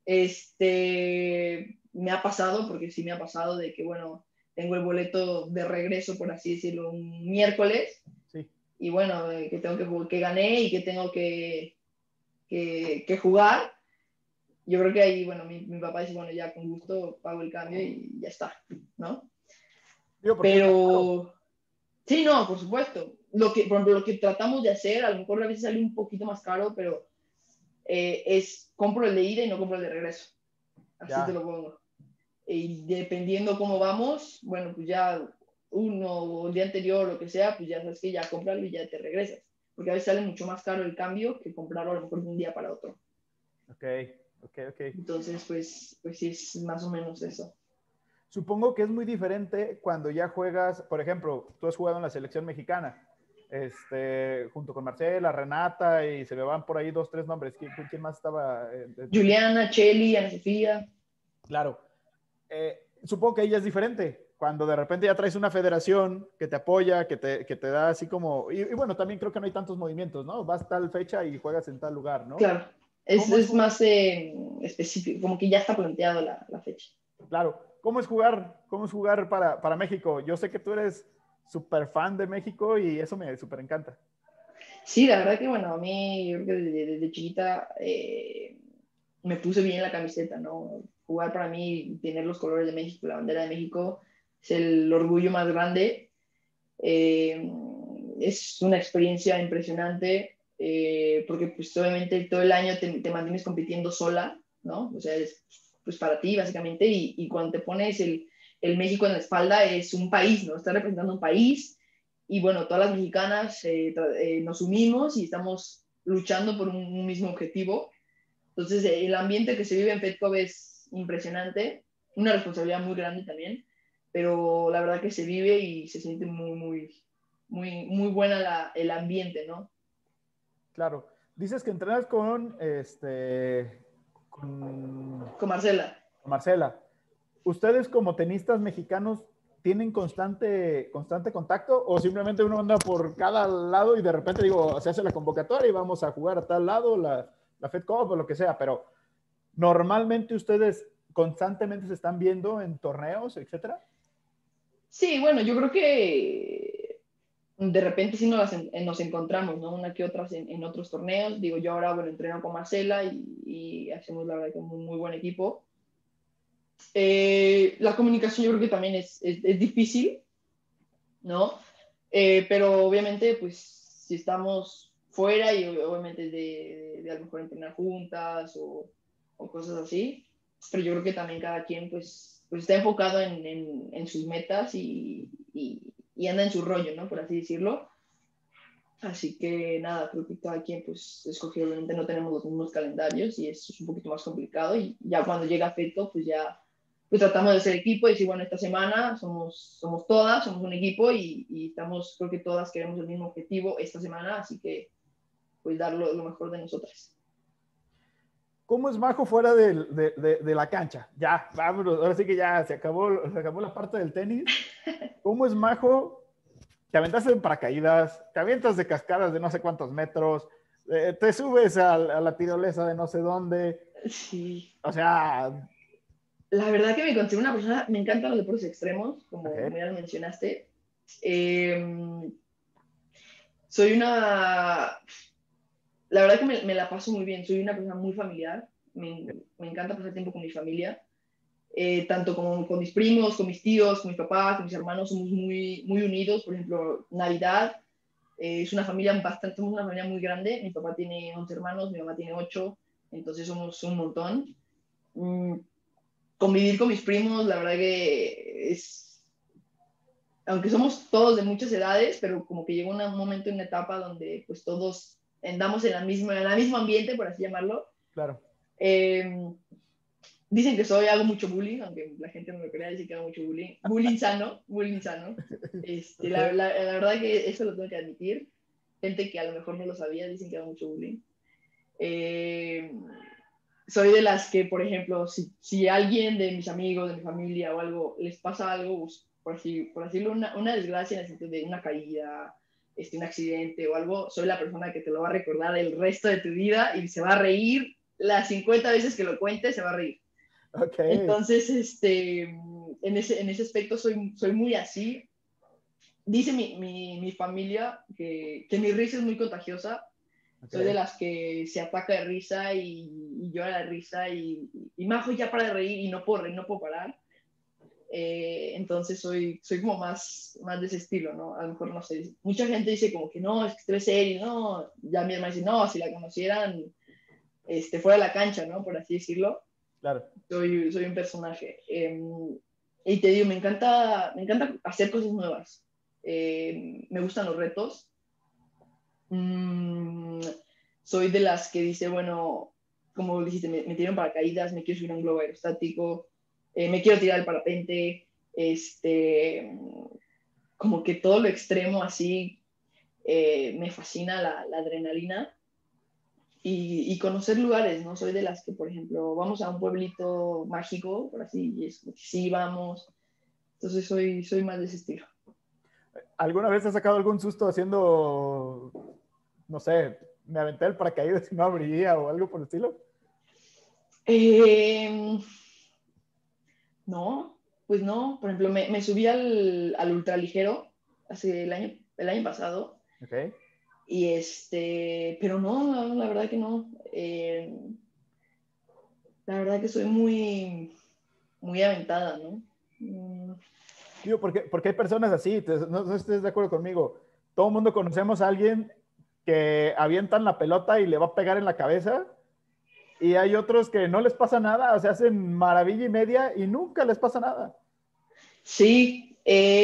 Me ha pasado, porque sí me ha pasado, de que, bueno, tengo el boleto de regreso, por así decirlo, un miércoles, Sí. y bueno, que tengo que gané y que tengo que jugar. Yo creo que ahí, bueno, mi papá dice, bueno, ya con gusto pago el cambio y ya está, ¿no? Digo, porque es más caro. Pero, sí, no, por supuesto. Por ejemplo, lo que tratamos de hacer, a lo mejor a veces sale un poquito más caro, pero es compro el de ida y no compro el de regreso. Así te Ya. lo pongo. Y dependiendo cómo vamos, bueno, pues ya uno o el día anterior o lo que sea, pues ya sabes que ya cómpralo y ya te regresas. Porque a veces sale mucho más caro el cambio que comprarlo a lo mejor de un día para otro. Ok, ok, ok. Entonces, pues sí, es más o menos eso. Supongo que es muy diferente cuando ya juegas, por ejemplo, tú has jugado en la selección mexicana, junto con Marcela, Renata, y se me van por ahí 2, 3 nombres. ¿Quién más estaba? Juliana, Cheli, Ana Sofía. Claro. Supongo que ella es diferente. Cuando de repente ya traes una federación que te apoya, que te da así como... Y bueno, también creo que no hay tantos movimientos, ¿no? Vas tal fecha y juegas en tal lugar, ¿no? Claro, ¿Cómo es es jugar? más específico, como que ya está planteado la fecha. Claro. ¿Cómo es jugar? ¿Cómo es jugar para México? Yo sé que tú eres súper fan de México y eso me súper encanta. Sí, la verdad que bueno, a mí yo creo que desde chiquita me puse bien la camiseta, ¿no? Jugar para mí, tener los colores de México, la bandera de México, es el orgullo más grande. Eh, es una experiencia impresionante porque pues obviamente todo el año te mantienes compitiendo sola, ¿no? O sea, es pues para ti básicamente y cuando te pones el México en la espalda es un país, ¿no? Estás representando un país y bueno, todas las mexicanas nos unimos y estamos luchando por un mismo objetivo. Entonces, el ambiente que se vive en FedCov es impresionante, una responsabilidad muy grande también, pero la verdad que se vive y se siente muy buena el ambiente, ¿no? Claro. Dices que entrenas con Con Marcela. Marcela. ¿Ustedes como tenistas mexicanos tienen constante contacto o simplemente uno anda por cada lado y de repente digo, se hace la convocatoria y vamos a jugar a tal lado, la Fed Cup o lo que sea, pero normalmente ustedes constantemente se están viendo en torneos, etcétera? Sí, bueno, yo creo que de repente sí nos encontramos, ¿no? Una que otras en otros torneos. Digo, yo ahora, bueno, entreno con Marcela y hacemos la verdad que un muy buen equipo. La comunicación yo creo que también es difícil, ¿no? Pero obviamente, pues, si estamos fuera y obviamente de a lo mejor entrenar juntas o cosas así, pero yo creo que también cada quien, pues está enfocado en sus metas y anda en su rollo, ¿no? Por así decirlo. Así que nada, creo que cada quien pues escogió, obviamente no tenemos los mismos calendarios y eso es un poquito más complicado y ya cuando llega Feto pues ya pues tratamos de ser equipo y decir, bueno, esta semana somos todas, somos un equipo y estamos, creo que todas queremos el mismo objetivo esta semana, así que pues dar lo mejor de nosotras. ¿Cómo es Majo fuera de la cancha? Ya, vámonos, ahora sí que ya se acabó la parte del tenis. ¿Cómo es Majo? Te aventas en paracaídas, te avientas de cascadas de no sé cuántos metros, te subes a la tirolesa de no sé dónde. Sí, O sea, la verdad que me considero una persona, me encantan los deportes extremos, como okay, ya lo mencionaste. Eh, soy una, la verdad que me la paso muy bien, soy una persona muy familiar, me encanta pasar tiempo con mi familia. tanto como con mis primos, con mis tíos, con mis papás, con mis hermanos, somos muy, muy unidos. Por ejemplo, Navidad, somos una familia muy grande. Mi papá tiene 11 hermanos, mi mamá tiene 8, entonces somos un montón. Mm, Convivir con mis primos, la verdad que aunque somos todos de muchas edades, pero como que llegó un momento, una etapa donde pues todos andamos en el mismo ambiente, por así llamarlo. Claro. Eh, Dicen que hago mucho bullying, aunque la gente no me crea, dicen que hago mucho bullying. Bullying sano, bullying sano. Okay. La verdad que eso lo tengo que admitir. Gente que a lo mejor no lo sabía, dicen que hago mucho bullying. Eh, Soy de las que, por ejemplo, si alguien de mis amigos, de mi familia o algo, les pasa algo, pues, por decirlo, una desgracia en el sentido de una caída, un accidente o algo, soy la persona que te lo va a recordar el resto de tu vida y se va a reír las 50 veces que lo cuentes, se va a reír. Ok. Entonces, en ese aspecto soy muy así. Dice mi familia que mi risa es muy contagiosa. Soy de Ok. las que se ataca de risa y llora de risa y Majo ya para de reír y no puedo reír, no puedo parar. Entonces soy como más de ese estilo, ¿no? A lo mejor no sé. Mucha gente dice como que no, es que estoy serio, no. Ya mi hermana dice, no, si la conocieran fuera de la cancha, ¿no? Por así decirlo. Claro. Soy un personaje. Y te digo, me encanta hacer cosas nuevas. Me gustan los retos. Mm, Soy de las que dice, bueno, como dijiste, me tiro en paracaídas, me quiero subir a un globo aerostático, me quiero tirar el parapente, como que todo lo extremo así, me fascina la adrenalina y conocer lugares, ¿no? Soy de las que, por ejemplo, vamos a un pueblito mágico, por así, y es como que sí, vamos. Entonces soy más de ese estilo. ¿Alguna vez has sacado algún susto haciendo, no sé, me aventé el paracaídas y no abría o algo por el estilo? Eh, No, pues no. Por ejemplo, me subí al ultraligero hace el año pasado Ok. y pero no, la verdad que no. La verdad que soy muy, muy aventada, ¿no? Digo, porque hay personas así, no sé si estés de acuerdo conmigo. Todo el mundo conocemos a alguien que avientan la pelota y le va a pegar en la cabeza, y hay otros que no les pasa nada, o sea, hacen maravilla y media y nunca les pasa nada. Sí,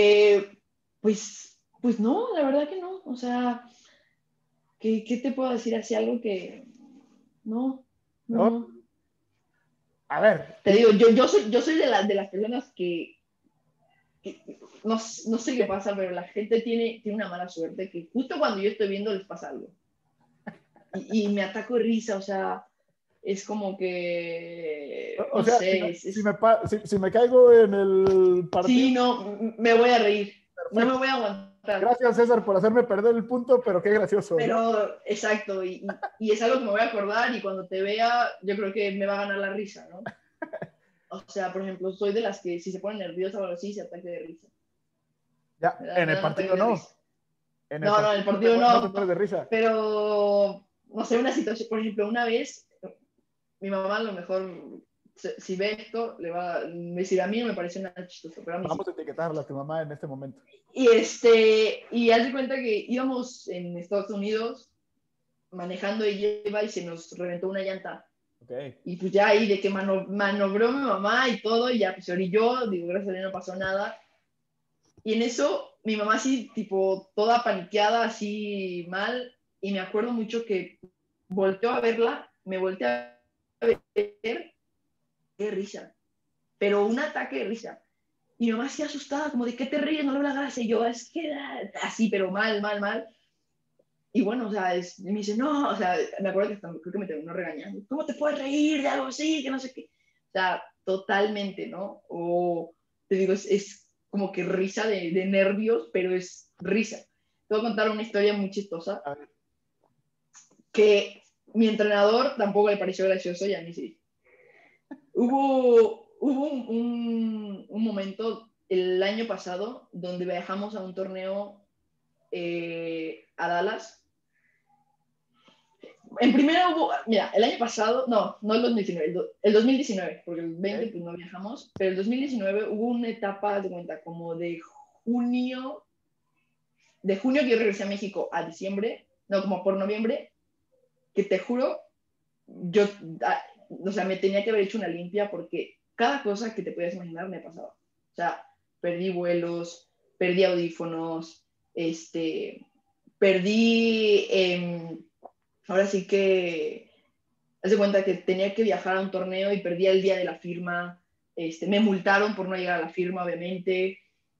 pues no, la verdad que no. O sea, ¿qué te puedo decir? Así algo que no, no, ¿No? no. A ver, Te digo, yo soy de las personas que no sé qué pasa, pero la gente tiene una mala suerte que justo cuando yo estoy viendo les pasa algo. Y me ataco de risa, o sea, es como que, o no sea, sé, si me caigo en el partido, sí, no, me voy a reír, no me perfecto. voy a aguantar, Gracias, César, por hacerme perder el punto, pero qué gracioso, ¿no? pero exacto, y es algo que me voy a acordar y cuando te vea, yo creo que me va a ganar la risa, ¿no? O sea, por ejemplo, soy de las que si se pone nerviosa o algo así, se ataque de risa. Ya, en Me el dan ataques partido de risa. no. En el No, no, en partido el partido no te no, mueres de risa. pero no sé, una situación, por ejemplo, una vez mi mamá a lo mejor, si ve esto, le va a decir, a mí no me parece nada chistoso, pero a mí sí. Vamos a etiquetarla a tu mamá en este momento. Y haz de cuenta que íbamos en Estados Unidos manejando y lleva y se nos reventó una llanta. Ok. Y pues ya ahí de que manobró mi mamá y todo, y ya pues se orilló, digo, gracias a Dios no pasó nada. Y en eso mi mamá así, tipo, toda paniqueada, así mal, y me acuerdo mucho que volteó a verla, me volteé a ver, qué risa, pero un ataque de risa. Y mi mamá así asustada, como de, ¿qué te ríes? No le la gracia. Y yo, es que así, pero mal, mal, mal. Y bueno, o sea, me dice, no, o sea, me acuerdo que creo que me terminó regañando. ¿Cómo te puedes reír de algo así? Que no sé qué. O sea, totalmente, ¿no? O te digo, es como que risa de nervios, pero es risa. Te voy a contar una historia muy chistosa A ver, que mi entrenador tampoco le pareció gracioso y a mí sí. Hubo un momento el año pasado donde viajamos a un torneo a Dallas. En primera hubo, mira, el año pasado, no el 2019, el 2019, porque el 20 Ok. pues no viajamos, pero el 2019 hubo una etapa de cuenta como junio, de junio que yo regresé a México a diciembre, no, como por noviembre, que te juro, yo, o sea, me tenía que haber hecho una limpia porque cada cosa que te puedas imaginar me pasaba. O sea, perdí vuelos, perdí audífonos, perdí, ahora sí que, haz de cuenta que tenía que viajar a un torneo y perdí el día de la firma, me multaron por no llegar a la firma, obviamente,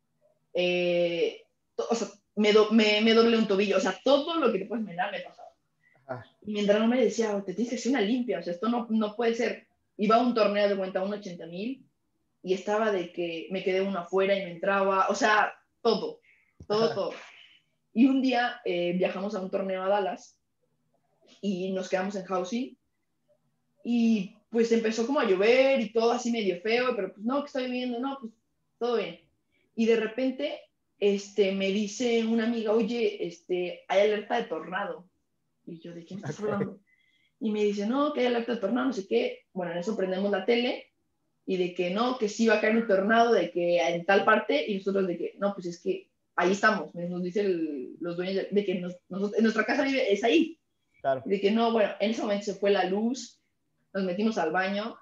o sea, me doblé un tobillo, o sea, todo lo que te puedes imaginar me pasaba. Ajá. Y mi entrenador me decía, te tienes que hacer una limpia, o sea, esto no puede ser. Iba a un torneo de cuenta, un 80,000, y estaba de que me quedé uno afuera y me entraba, o sea, todo, todo, Ajá. todo. Y un día viajamos a un torneo a Dallas y nos quedamos en housing y pues empezó como a llover y todo así medio feo, pero pues no, que está lloviendo, no, pues todo bien. Y de repente me dice una amiga, oye, hay alerta de tornado. Y yo, ¿de quién estás Ok. hablando? Y me dice, no, que hay alerta de tornado, no sé qué. Bueno, en eso prendemos la tele y de que no, que sí va a caer un tornado, de que en tal parte, y nosotros de que no, pues es que ahí estamos, nos dicen los dueños de que en nuestra casa vive, es ahí. Claro. Y de que no, bueno, en ese momento se fue la luz, nos metimos al baño,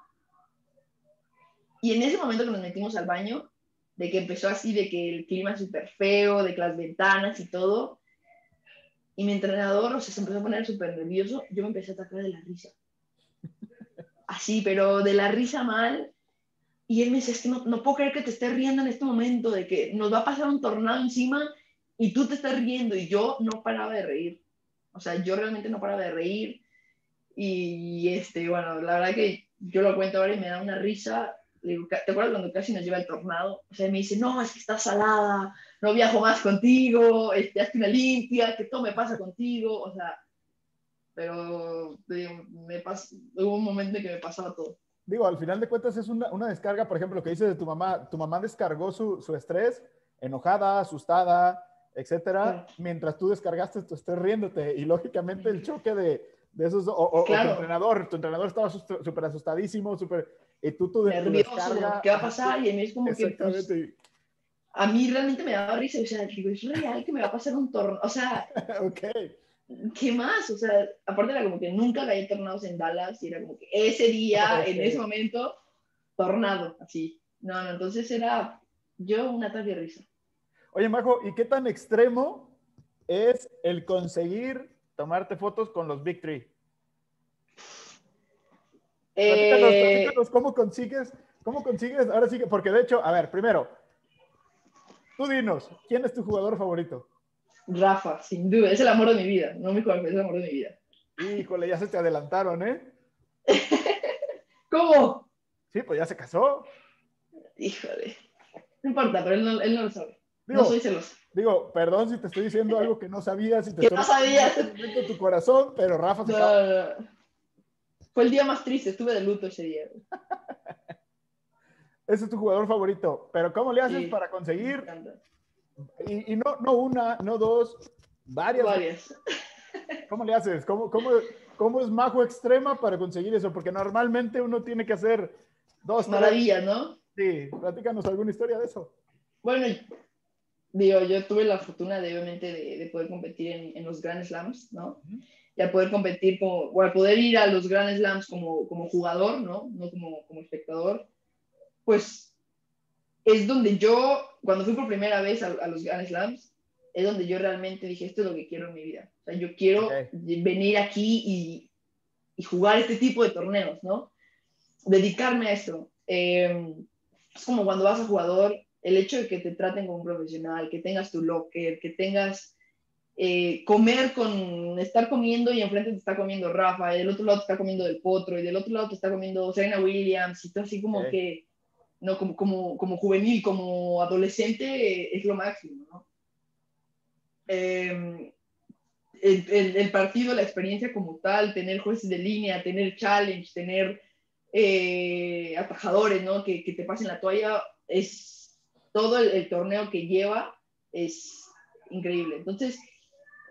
y en ese momento que nos metimos al baño, de que empezó así, de que el clima es súper feo, de que las ventanas y todo, y mi entrenador, o sea, se empezó a poner súper nervioso, yo me empecé a atacar de la risa. Así, pero de la risa mal. Y él me dice, es que no puedo creer que te estés riendo en este momento, de que nos va a pasar un tornado encima y tú te estás riendo. Y yo no paraba de reír. O sea, yo realmente no paraba de reír. Y bueno, la verdad que yo lo cuento ahora y me da una risa. Le digo, ¿te acuerdas cuando casi nos lleva el tornado? O sea, me dice, no, es que estás salada, no viajo más contigo, hazte una limpia, que todo me pasa contigo. O sea, pero digo, hubo un momento en que me pasaba todo. Digo, al final de cuentas es una descarga, por ejemplo, lo que dices de tu mamá descargó su estrés, enojada, asustada, etcétera, Claro, mientras tú descargaste tu estrés riéndote y lógicamente el choque de esos, o claro, tu entrenador estaba súper asustadísimo, súper, y tú tu nervioso, descarga, ¿qué va a ajá, pasar? Y a mí es como que, pues, exactamente, a mí realmente me daba risa, o sea, digo, es real que me va a pasar un tornado, o sea, ok, ¿qué más? O sea, aparte era como que nunca había tornados en Dallas y era como que ese día, ok. en ese momento, tornado, así. No, entonces era yo un ataque de risa. Oye, Majo, ¿y qué tan extremo es el conseguir tomarte fotos con los Big Three? Eh, Platícanos cómo consigues, ahora sí que, porque de hecho, a ver, primero, tú dinos, ¿quién es tu jugador favorito? Rafa, sin duda, es el amor de mi vida, no mi jugador, es el amor de mi vida. Híjole, ya se te adelantaron, ¿eh? ¿Cómo? Sí, pues ya se casó. Híjole, no importa, pero él no lo sabe. No soy Digo, celosa. perdón si te estoy diciendo algo que no sabías, si te ¿Qué estoy no rompiendo en sabías? este momento tu corazón, pero Rafa se No, acaba. no, no. Fue el día más triste, estuve de luto ese día. Ese es tu jugador favorito, pero ¿cómo le haces Sí, para me conseguir, encanta. y no una, no dos, varias veces? Varias. ¿Cómo le haces? ¿Cómo es Majo extrema para conseguir eso? Porque normalmente uno tiene que hacer dos, tres. Maravillas, ¿no? Sí, platícanos alguna historia de eso. Bueno, digo, yo tuve la fortuna de, obviamente, de poder competir en los Grand Slams, ¿no? Y al poder competir, o al poder ir a los Grand Slams como jugador, ¿no? No como espectador, pues es donde yo, cuando fui por primera vez a los Grand Slams, es donde yo realmente dije, esto es lo que quiero en mi vida. O sea, yo quiero Ok. venir aquí y jugar este tipo de torneos, ¿no? Dedicarme a esto. Es como cuando vas a jugador, el hecho de que te traten como un profesional, que tengas tu locker, que tengas estar comiendo y enfrente te está comiendo Rafa, y del otro lado te está comiendo Del Potro, y del otro lado te está comiendo Serena Williams, y todo así como Ok. que, no, como juvenil, como adolescente, es lo máximo, ¿no? Eh, el partido, la experiencia como tal, tener jueces de línea, tener challenge, tener atajadores, ¿no? Que te pasen la toalla, es todo el torneo que lleva es increíble. Entonces,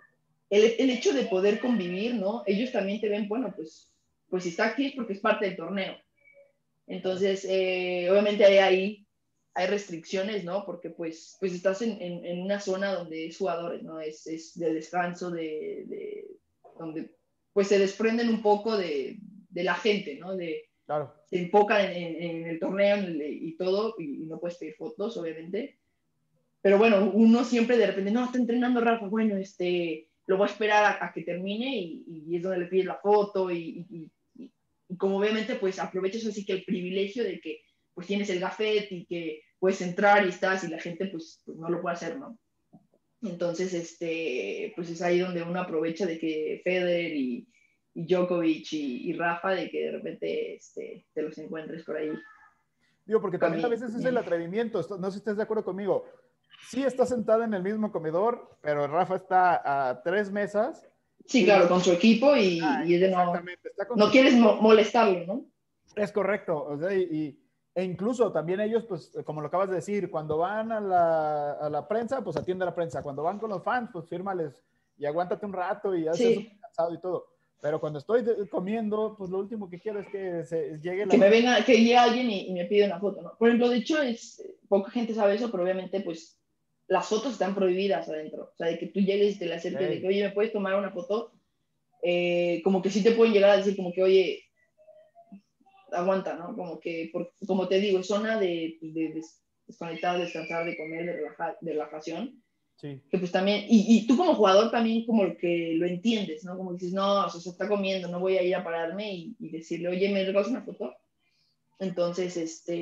el hecho de poder convivir, ¿no? Ellos también te ven, bueno, pues si está aquí es porque es parte del torneo. Entonces, obviamente hay restricciones, ¿no? Porque pues estás en una zona donde es jugadores, ¿no? Es de descanso, donde pues se desprenden un poco de la gente, ¿no? Claro. Se enfocan en el torneo y todo, y no puedes pedir fotos, obviamente. Pero bueno, uno siempre de repente, no, está entrenando Rafa, bueno, lo voy a esperar a que termine y es donde le pides la foto y como obviamente pues aprovechas así que el privilegio de que pues tienes el gafet y que puedes entrar y estás y la gente pues no lo puede hacer, ¿no? Entonces, pues es ahí donde uno aprovecha de que Federer y Djokovic y Rafa, de que de repente te los encuentres por ahí. Digo, porque también a veces es el atrevimiento, no sé si estás de acuerdo conmigo. Sí está sentada en el mismo comedor, pero Rafa está a 3 mesas. Sí, claro, con su equipo y es de exactamente, está con no su quieres equipo. Molestarlo, ¿no? Es correcto, o sea, e incluso también ellos, pues, como lo acabas de decir, cuando van a la prensa, pues atiende a la prensa. Cuando van con los fans, pues fírmales y aguántate un rato y ya estás Sí. cansado y todo. Pero cuando estoy comiendo, pues lo último que quiero es que llegue la... Que llegue alguien y me pide una foto, ¿no? Por ejemplo, de hecho, poca gente sabe eso, pero obviamente, pues, las fotos están prohibidas adentro. O sea, de que tú llegues y te le acerques, de que, oye, ¿me puedes tomar una foto? Como que sí te pueden llegar a decir como que, oye, aguanta, ¿no? Como que, como te digo, es zona de desconectar, descansar, de comer, de relajación. Sí. Que pues también, y tú como jugador también como que lo entiendes, ¿no? Como dices, no, o sea, se está comiendo, no voy a ir a pararme y decirle, oye, ¿me regalas una foto? Entonces,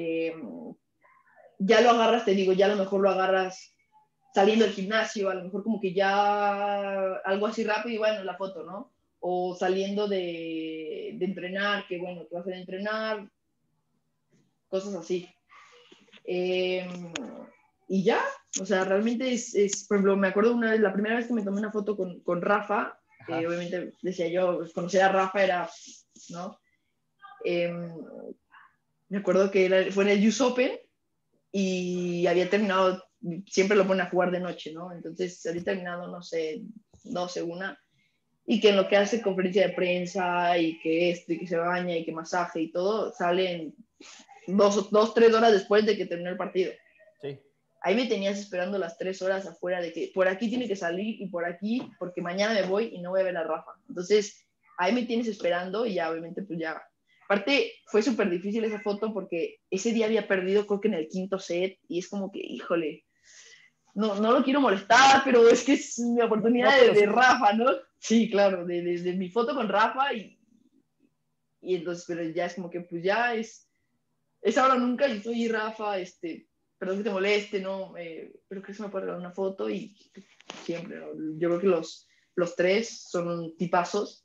ya lo agarras, te digo, ya a lo mejor lo agarras saliendo del gimnasio, a lo mejor como que ya algo así rápido y bueno, la foto, ¿no? O saliendo de entrenar, que bueno, te vas a entrenar, cosas así. Eh, y ya, o sea, realmente por ejemplo, me acuerdo una vez, la primera vez que me tomé una foto con Rafa, obviamente decía yo, pues, conocer a Rafa era, ¿no? Me acuerdo que fue en el US Open y había terminado, siempre lo ponen a jugar de noche, ¿no? Entonces había terminado, no sé, 12, una, y que en lo que hace conferencia de prensa y que y que se baña y que masaje y todo, salen 3 horas después de que terminó el partido. Sí. Ahí me tenías esperando las 3 horas afuera de que por aquí tiene que salir y por aquí, porque mañana me voy y no voy a ver a Rafa. Entonces, ahí me tienes esperando y ya, obviamente, pues ya. Aparte, fue súper difícil esa foto porque ese día había perdido, creo que en el quinto set, y es como que, híjole, no lo quiero molestar, pero es que es mi oportunidad No, de Rafa, ¿no? Sí, claro, de mi foto con Rafa y entonces, pero ya es como que, pues ya es ahora o nunca, y soy Rafa, perdón que te moleste, ¿no? Pero creo que se me puede regalar una foto y siempre, ¿no? Yo creo que los tres son tipazos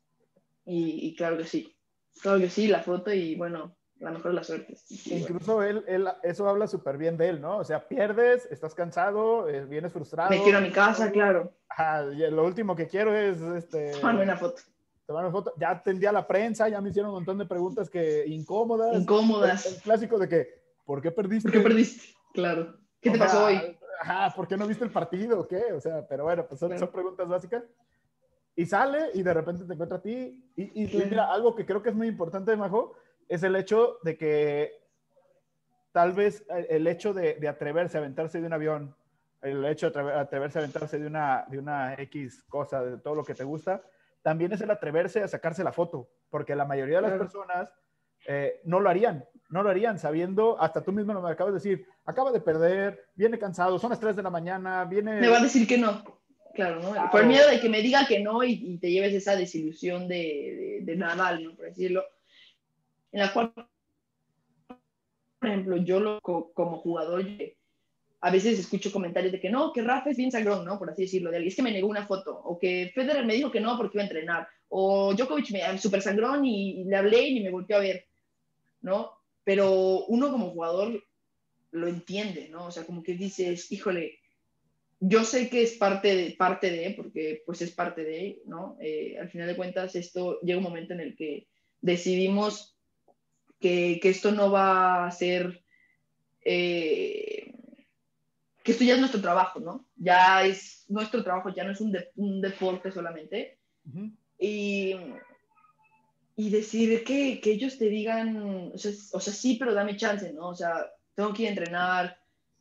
y claro que sí, la foto y bueno, la mejor de las suertes. E Bueno. incluso eso habla súper bien de él, ¿no? O sea, pierdes, estás cansado, vienes Me frustrado. quiero a mi casa, claro. Ajá, lo último que quiero es Tomarme una foto. tomar una foto. Ya atendí a la prensa, ya me hicieron un montón de preguntas incómodas. El Incómodas. clásico de que, ¿por qué ¿Por qué perdiste? perdiste? Claro. ¿Qué O te pasó sea, hoy? ajá, ¿por qué no viste el partido? ¿O qué? O sea, pero bueno, pues son Claro. preguntas básicas. Y sale y de repente te encuentra a ti. Y Claro. mira, algo que creo que es muy importante, Majo, es el hecho de que tal vez el hecho de atreverse a aventarse de un avión, el hecho de atreverse a aventarse de una X cosa, de todo lo que te gusta, también es el atreverse a sacarse la foto, porque la mayoría de las personas no lo harían, no lo harían sabiendo, hasta tú mismo me acabas de decir, acaba de perder, viene cansado, son las 3 de la mañana, Me viene... va a decir que no. Claro, ¿no? Por el miedo de que me diga que no y te lleves esa desilusión de Nadal, ¿no? Por decirlo. En la cual, por ejemplo, como jugador, a veces escucho comentarios de que no, que Rafa es bien sangrón, ¿no? Por así decirlo, de alguien, es que me negó una foto, o que Federer me dijo que no porque iba a entrenar, o Djokovic me súper sangrón y le hablé y ni me volteó a ver, ¿no? Pero uno como jugador lo entiende, ¿no? O sea, como que dices, híjole, yo sé que es parte de porque pues es parte de, ¿no? Al final de cuentas, esto llega un momento en el que decidimos que esto no va a ser... que esto ya es nuestro trabajo, ¿no? Ya es nuestro trabajo, ya no es un deporte solamente. Ujú. Y decir que ellos te digan, o sea, sí, pero dame chance, ¿no? O sea, tengo que ir a entrenar,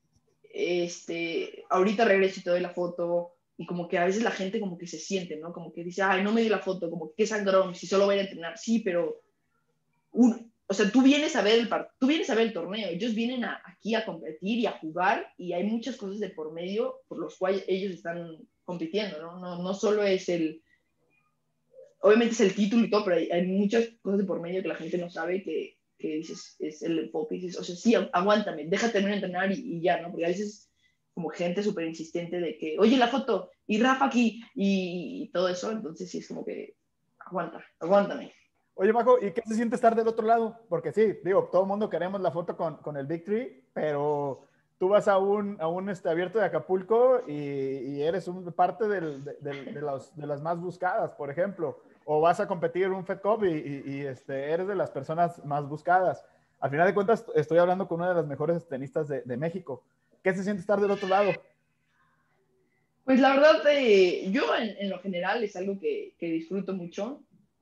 ahorita regreso y te doy la foto, y como que a veces la gente como que se siente, ¿no? Como que dice, ay, no me dio la foto, como que sangrón, si solo voy a entrenar, sí, pero, o sea, tú vienes a ver el torneo, ellos vienen aquí a competir y a jugar, y hay muchas cosas de por medio por los cuales ellos están compitiendo, ¿no? No solo es obviamente es el título y todo, pero hay muchas cosas de por medio que la gente no sabe que dices, es el enfoque, y dices, o sea, sí, aguántame, déjate terminar de entrenar y ya, ¿no? Porque a veces como gente súper insistente de que, oye, la foto, y Rafa aquí, y todo eso, entonces sí es como que, aguántame. Oye, Majo, ¿y qué se siente estar del otro lado? Porque sí, digo, todo el mundo queremos la foto con el Victory, pero tú vas a un abierto de Acapulco y eres parte de las más buscadas, por ejemplo. O vas a competir en un Fed Cup y eres de las personas más buscadas. Al final de cuentas, estoy hablando con una de las mejores tenistas de México. ¿Qué se siente estar del otro lado? Pues la verdad, yo en lo general es algo que disfruto mucho.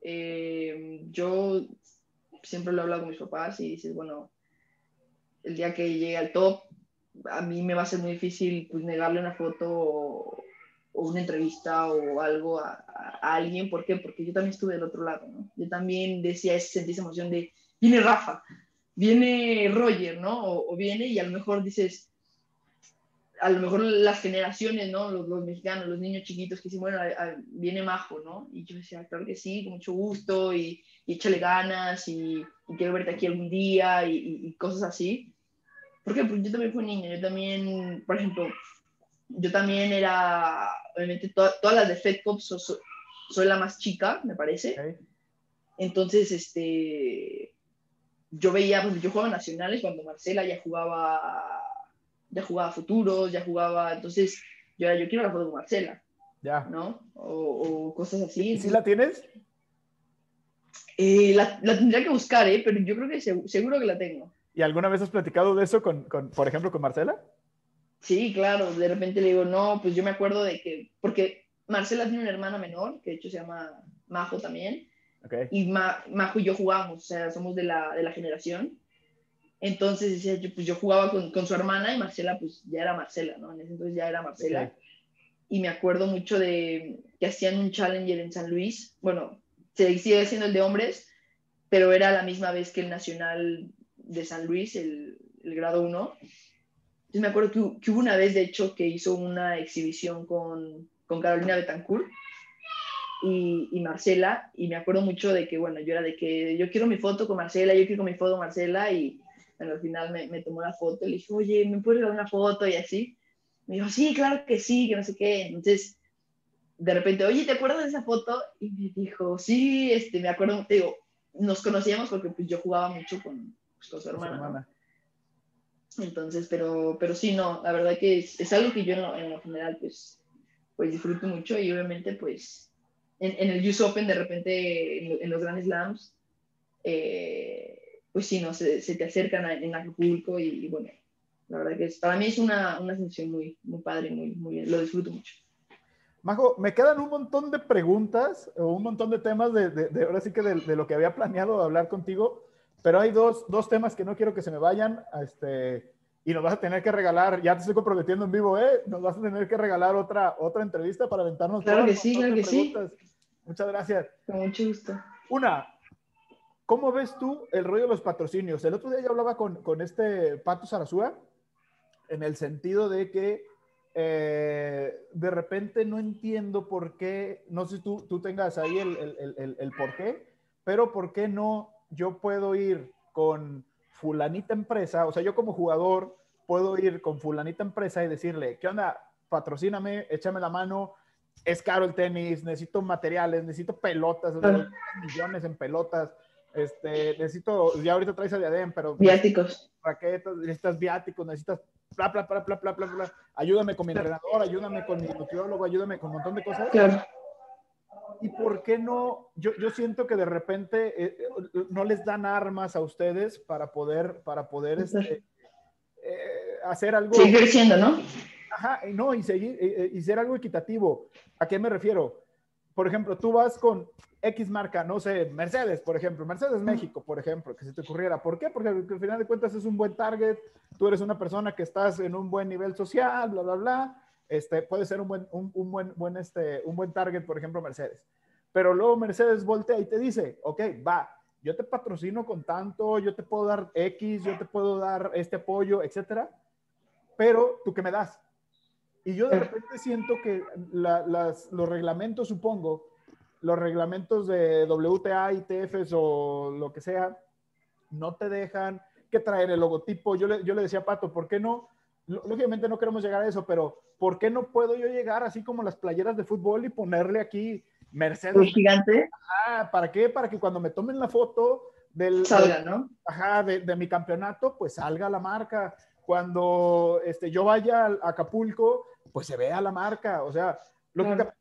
Yo siempre lo he hablado con mis papás y dices, bueno, el día que llegue al top, a mí me va a ser muy difícil pues, negarle una foto o una entrevista o algo a alguien. ¿Por qué? Porque yo también estuve del otro lado, ¿no? Yo también sentí esa emoción de, viene Rafa, viene Roger, ¿no? O viene y a lo mejor dices, a lo mejor las generaciones, ¿no? Los mexicanos, los niños chiquitos que dicen, bueno, viene Majo, ¿no? Y yo decía, claro que sí, con mucho gusto y échale ganas y quiero verte aquí algún día y cosas así. Porque pues yo también fui niña, yo también, por ejemplo, yo también era, obviamente, todas las de Fed Cup soy la más chica, me parece. ¿Okay? Entonces, yo veía, pues yo jugaba nacionales cuando Marcela ya jugaba futuros, ya jugaba, entonces yo quiero la foto con Marcela, Ya. ¿no? O cosas así. ¿Y si Entonces, la tienes? la tendría que buscar, ¿eh? Pero yo creo que seguro que la tengo. ¿Y alguna vez has platicado de eso por ejemplo, con Marcela? Sí, claro, de repente le digo, no, pues yo me acuerdo de que, porque Marcela tiene una hermana menor, que de hecho se llama Majo también, Ok. y Majo y yo jugamos, o sea, somos de la generación. Entonces decía yo, pues yo jugaba con su hermana y Marcela, pues ya era Marcela, ¿no? En ese entonces ya era Ok. Marcela. Y me acuerdo mucho de que hacían un Challenger en San Luis. Bueno, se sigue siendo el de hombres, pero era la misma vez que el Nacional de San Luis, el grado uno. Entonces me acuerdo que hubo una vez, de hecho, que hizo una exhibición con Carolina Betancourt y Marcela, y me acuerdo mucho de que, bueno, yo era de que yo quiero mi foto con Marcela, yo quiero mi foto con Marcela, y bueno, al final me tomó la foto, y le dije, oye, ¿me puedes dar una foto? Y así. Me dijo, sí, claro que sí, que no sé qué. Entonces, de repente, oye, ¿te acuerdas de esa foto? Y me dijo, sí, me acuerdo, te digo, nos conocíamos porque pues, yo jugaba mucho con su Con su hermana, ¿no? hermana. Entonces, pero sí, no, la verdad que es algo que yo en lo general, pues disfruto mucho y obviamente, pues, en el US Open, de repente, en los Grand Slams, pues sí, no, se te acercan en Acapulco y bueno, la verdad que para mí es una sensación muy, muy padre, muy, lo disfruto mucho. Majo, me quedan un montón de preguntas o un montón de temas ahora sí que de lo que había planeado hablar contigo, pero hay dos temas que no quiero que se me vayan, y nos vas a tener que regalar, ya te estoy comprometiendo en vivo, nos vas a tener que regalar otra entrevista para aventarnos todo el montón Claro de que sí, preguntas. Muchas gracias. con mucho gusto. Una, ¿cómo ves tú el rollo de los patrocinios? El otro día yo hablaba con este Pato Sarazúa en el sentido de que de repente no entiendo por qué, no sé si tú tengas ahí el por qué, pero por qué no yo puedo ir con fulanita empresa, o sea, yo como jugador puedo ir con fulanita empresa y decirle, ¿qué onda? Patrocíname, échame la mano, es caro el tenis, necesito materiales, necesito pelotas, o sea, Claro, millones en pelotas, necesito, ya ahorita traes a Diadem, pero necesito viáticos. raquetas, necesitas viáticos, necesitas bla, bla, bla, bla, bla, bla, bla. Ayúdame con mi entrenador, ayúdame con mi nutriólogo, ayúdame con un montón de cosas. Claro. ¿Y por qué no? Yo siento que de repente no les dan armas a ustedes para poder hacer algo, Seguir creciendo, ¿no? Ajá, no, y seguir, y ser algo equitativo. ¿A qué me refiero? Por ejemplo, tú vas con X marca, no sé, Mercedes, por ejemplo, Mercedes México, por ejemplo, que se te ocurriera. ¿Por qué? Porque al final de cuentas es un buen target, tú eres una persona que estás en un buen nivel social, bla, bla, bla. Puede ser un buen target, por ejemplo, Mercedes. Pero luego Mercedes voltea y te dice, ok, va, yo te patrocino con tanto, yo te puedo dar X, yo te puedo dar este apoyo, etcétera, pero ¿tú qué me das? Y yo de repente siento que los reglamentos, supongo, los reglamentos de WTA, ITFs o lo que sea, no te dejan que traer el logotipo. Yo le decía a Pato, ¿por qué no? Lógicamente no queremos llegar a eso, pero ¿por qué no puedo yo llegar así como las playeras de fútbol y ponerle aquí Un Mercedes? gigante. ¿Para qué? Para que cuando me tomen la foto Salga, ¿no? de mi campeonato, pues salga la marca. Cuando yo vaya a Acapulco, pues se vea la marca. O sea, lógicamente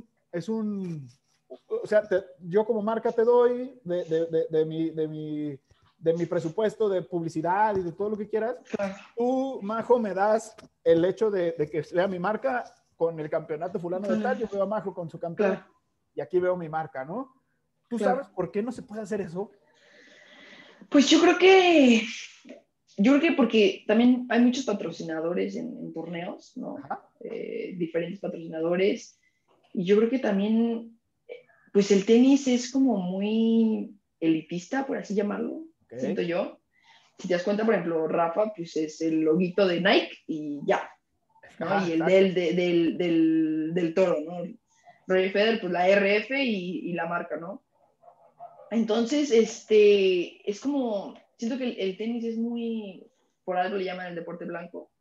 o sea, yo como marca te doy de mi presupuesto de publicidad y de todo lo que quieras. Claro. Tú, Majo, me das el hecho de que sea mi marca con el campeonato fulano de tal. Yo veo a Majo con su campeón, Claro. y aquí veo mi marca, ¿no? ¿Tú Claro. sabes por qué no se puede hacer eso? Pues yo creo que porque también hay muchos patrocinadores en torneos, ¿no? Ajá. Diferentes patrocinadores. Y yo creo que también, pues el tenis es como muy elitista, por así llamarlo, siento Ok. yo. Si te das cuenta, por ejemplo, Rafa, pues es el loguito de Nike y ya, ¿no? Ajá, Y el exacto. del toro, ¿no? Roger Federer, pues la RF y la marca, ¿no? Entonces, es como, siento que el tenis es muy, por algo le llaman el deporte blanco,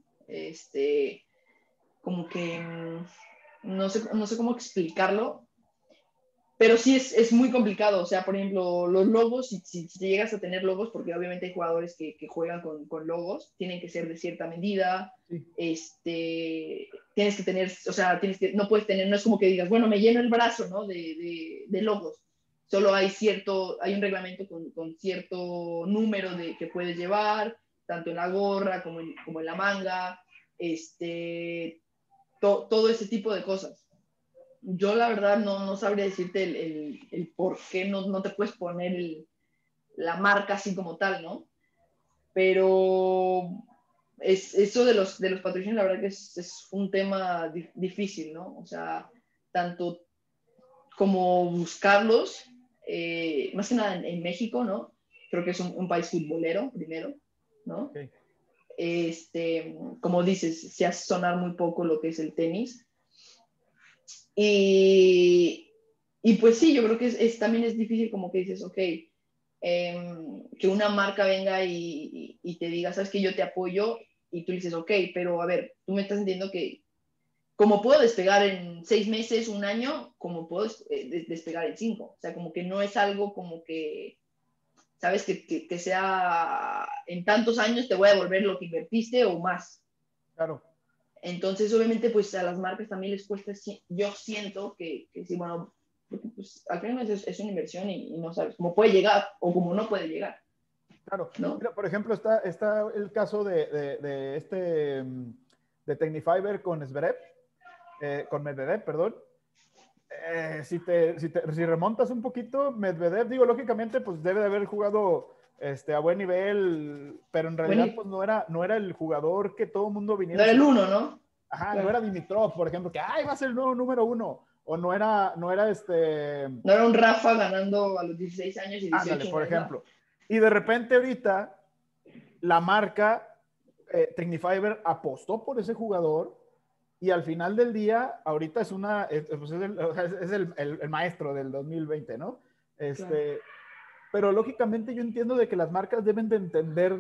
como que no sé cómo explicarlo, pero sí es muy complicado. O sea, por ejemplo, los logos, si llegas a tener logos, porque obviamente hay jugadores que juegan con logos, tienen que ser de cierta medida. Sí, Tienes que tener, o sea, no puedes tener, no es como que digas, bueno, me lleno el brazo, ¿no? De logos. Solo hay un reglamento con cierto número que puedes llevar, tanto en la gorra como en la manga, todo ese tipo de cosas. Yo la verdad no sabría decirte el por qué no te puedes poner la marca así como tal, ¿no? Pero eso de los patrocinios, la verdad que es un tema difícil, ¿no? O sea, tanto como buscarlos, más que nada en México, ¿no? Creo que es un país futbolero, primero, ¿no? ok. Como dices, se hace sonar muy poco lo que es el tenis. Y, y pues sí, yo creo que también es difícil como que dices, ok, que una marca venga y te diga, sabes que yo te apoyo, y tú dices, ok, pero a ver, tú me estás entendiendo que como puedo despegar en 6 meses, un año, como puedo despegar en 5. O sea, como que no es algo como que, sabes, que sea en tantos años te voy a devolver lo que invertiste o más. Claro. Entonces, obviamente, pues a las marcas también les cuesta, yo siento que sí, bueno, pues, al final es una inversión y no sabes cómo puede llegar o cómo no puede llegar, Claro. ¿no? Mira, por ejemplo, está el caso de Tecnifiber con Zverev, con Medvedev, perdón. Si remontas un poquito, Medvedev, digo, lógicamente, pues debe de haber jugado a buen nivel, pero en Bueno, realidad, pues no era el jugador que todo el mundo no viniera era el siguiendo. uno, ¿no? Ajá, no Claro. era Dimitrov, por ejemplo, que ay, va a ser el nuevo número uno. O no era No era un Rafa ganando a los 16 años y ándale, 18 un por Grand Slam. ejemplo. Y de repente ahorita la marca Tecnifiber apostó por ese jugador, y al final del día, ahorita es el maestro del 2020, ¿no? Claro. Este, pero lógicamente yo entiendo de que las marcas deben de entender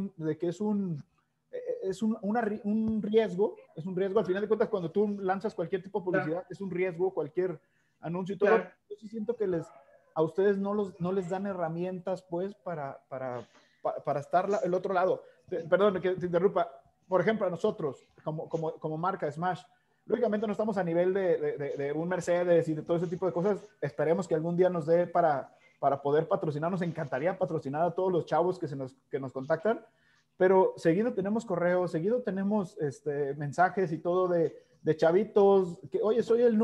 de que es un riesgo, al final de cuentas cuando tú lanzas cualquier tipo de Claro. publicidad, es un riesgo, cualquier anuncio y todo. Claro. Yo sí siento que a ustedes no les dan herramientas, pues, para estar el otro lado. Perdón que te interrumpa. Por ejemplo, a nosotros, como marca Smash, lógicamente no estamos a nivel de un Mercedes y de todo ese tipo de cosas. Esperemos que algún día nos dé para poder patrocinar. Nos encantaría patrocinar a todos los chavos que nos contactan, pero seguido tenemos correos, seguido tenemos mensajes y todo de chavitos, que, oye, soy el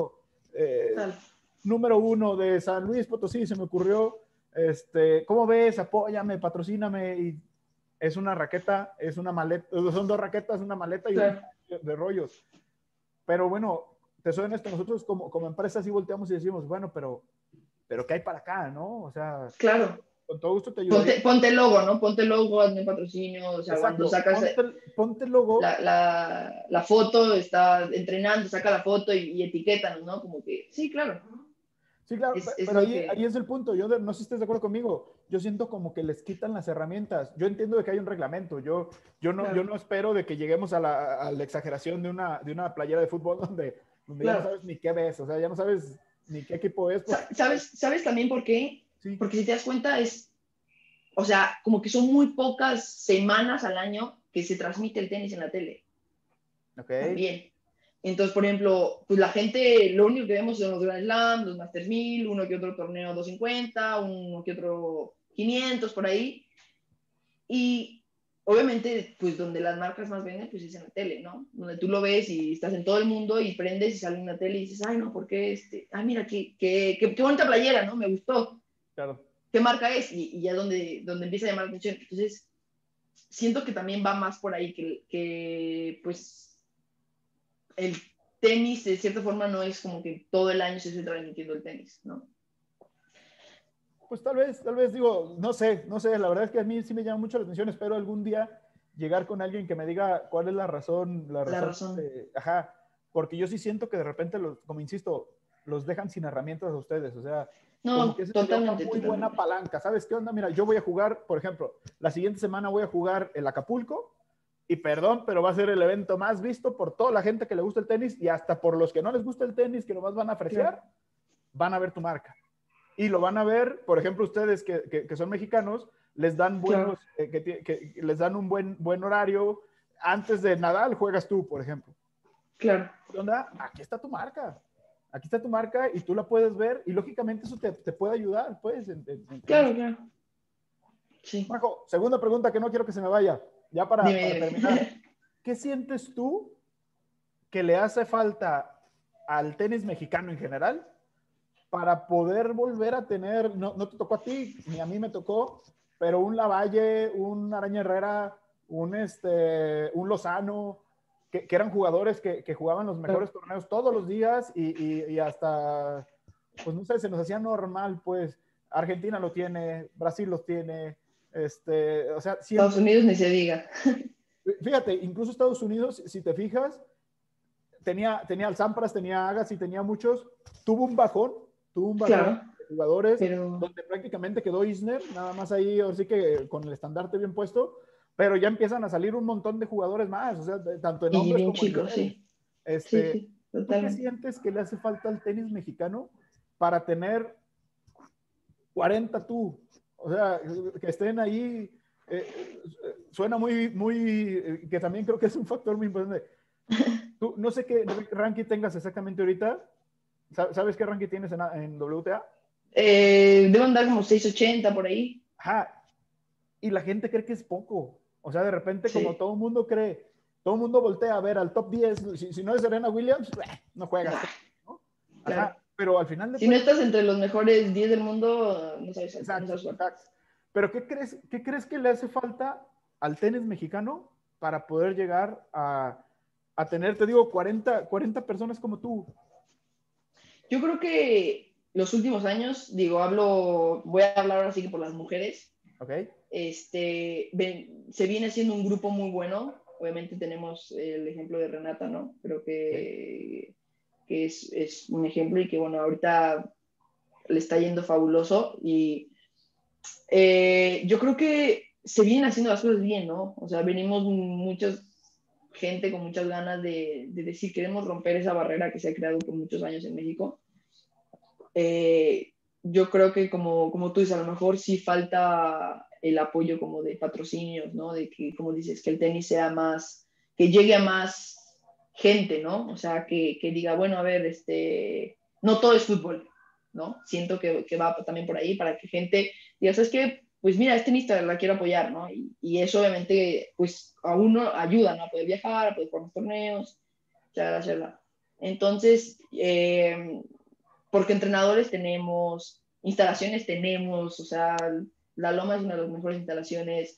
número 1 de San Luis Potosí, se me ocurrió, ¿cómo ves? Apóyame, patrocíname, y es una raqueta, es una maleta, son 2 raquetas, una maleta y Claro. de rollos. Pero bueno, te soy honesto, nosotros como empresa sí volteamos y decimos, bueno, pero ¿qué hay para acá, no? O sea, Claro. con todo gusto te ayudaría. Ponte el logo, ¿no? Ponte el logo, hazme patrocinio, o sea, cuando Exacto, sacas ponte el logo. la foto, está entrenando, saca la foto y etiquétanos, ¿no? Como que, sí, claro. Sí, claro, Es pero lo ahí que... es el punto. Yo no sé si estás de acuerdo conmigo. Yo siento como que les quitan las herramientas. Yo entiendo de que hay un reglamento. Yo Claro, no espero de que lleguemos a la exageración de una playera de fútbol donde ya no claro. sabes ni qué ves. O sea, ya no sabes ni qué equipo es. Porque, ¿Sabes también por qué? sí, Porque si te das cuenta o sea, como que son muy pocas semanas al año que se transmite el tenis en la tele. ok, También. Entonces, por ejemplo, pues la gente, lo único que vemos son los Grand Slam, los Masters 1000, uno que otro torneo 250, uno que otro 500 por ahí. Y obviamente, pues donde las marcas más venden, pues es en la tele, ¿no? Donde tú lo ves y estás en todo el mundo y prendes y sale en la tele y dices, ay, no, ¿por qué Ay, mira, qué bonita playera, ¿no? Me gustó. claro. ¿Qué marca es? Y ya donde empieza a llamar la atención. Entonces, siento que también va más por ahí, que pues el tenis de cierta forma no es como que todo el año se esté transmitiendo el tenis, ¿no? Pues tal vez digo, no sé, la verdad es que a mí sí me llama mucho la atención, espero algún día llegar con alguien que me diga cuál es la La razón, razón. ajá, porque yo sí siento que de repente, como insisto, los dejan sin herramientas a ustedes, o sea, como que No, esa sería una totalmente, muy buena totalmente. palanca, ¿sabes qué onda? Mira, yo voy a jugar, por ejemplo, la siguiente semana voy a jugar el Acapulco, y perdón, pero va a ser el evento más visto por toda la gente que le gusta el tenis, y hasta por los que no les gusta el tenis, que nomás van a Claro, apreciar, van a ver tu marca y lo van a ver, por ejemplo, ustedes que son mexicanos, les dan claro, que les dan un buen horario. Antes de Nadal juegas tú, por ejemplo. claro, ¿Qué onda? Aquí está tu marca. Aquí está tu marca y tú la puedes ver y lógicamente eso te puede ayudar, pues, en claro, eso. claro. Sí. Majo, segunda pregunta que no quiero que se me vaya, ya para Dime, terminar. dime. ¿Qué sientes tú que le hace falta al tenis mexicano en general para poder volver a tener, no te tocó a ti, ni a mí me tocó, pero un Lavalle, un Araña Herrera, un Lozano, que eran jugadores que jugaban los mejores Claro. torneos todos los días y hasta, pues no sé, se nos hacía normal, pues Argentina lo tiene, Brasil lo tiene, o sea, Estados siento, Unidos ni se diga. fíjate, incluso Estados Unidos, si te fijas, tenía al Sampras, tenía a Agassi, tenía muchos, tuvo un bajón Claro, de jugadores, pero... donde prácticamente quedó Isner, nada más ahí, así que con el estandarte bien puesto, pero ya empiezan a salir un montón de jugadores más, o sea, tanto en Y hombres bien como en chicos, mujeres. sí. Sí, Este, sí, ¿Tú qué totalmente. sientes que le hace falta al tenis mexicano para tener 40 tú? O sea, que estén ahí, suena que también creo que es un factor muy importante. Tú, no sé qué ranking tengas exactamente ahorita. ¿Sabes qué ranking tienes en WTA? Debo andar como 680 por ahí. Ajá. Y la gente cree que es poco. O sea, de repente, como Sí. todo el mundo cree, todo el mundo voltea a ver al top 10. Si no es Serena Williams, no juegas, Ah, ¿no? claro. Ajá. Pero al final de Si no cuentas, estás entre los mejores 10 del mundo, no exacto, sabes jugar. exacto. Pero qué crees que le hace falta al tenis mexicano para poder llegar a tener, te digo, 40 personas como tú? Yo creo que los últimos años, digo, voy a hablar ahora sí que por las mujeres, ¿Ok? se viene siendo un grupo muy bueno. Obviamente tenemos el ejemplo de Renata, ¿no? Creo ¿Ok? que es un ejemplo y que, bueno, ahorita le está yendo fabuloso y yo creo que se vienen haciendo las cosas bien, ¿no? O sea, venimos mucha gente con muchas ganas de decir, queremos romper esa barrera que se ha creado por muchos años en México. Eh, yo creo que como tú dices, a lo mejor sí falta el apoyo como de patrocinios, ¿no? De que, como dices, que el tenis sea más, que llegue a más gente, ¿no? O sea, que diga, bueno, a ver, no todo es fútbol, ¿no? Siento que va también por ahí para que gente diga, ¿sabes qué? pues mira, es tenista, la quiero apoyar, ¿no? Y eso obviamente, pues a uno ayuda, ¿no? A poder viajar, a poder jugar los torneos, charla, charla. Entonces, porque entrenadores tenemos, instalaciones tenemos, o sea, la Loma es una de las mejores instalaciones,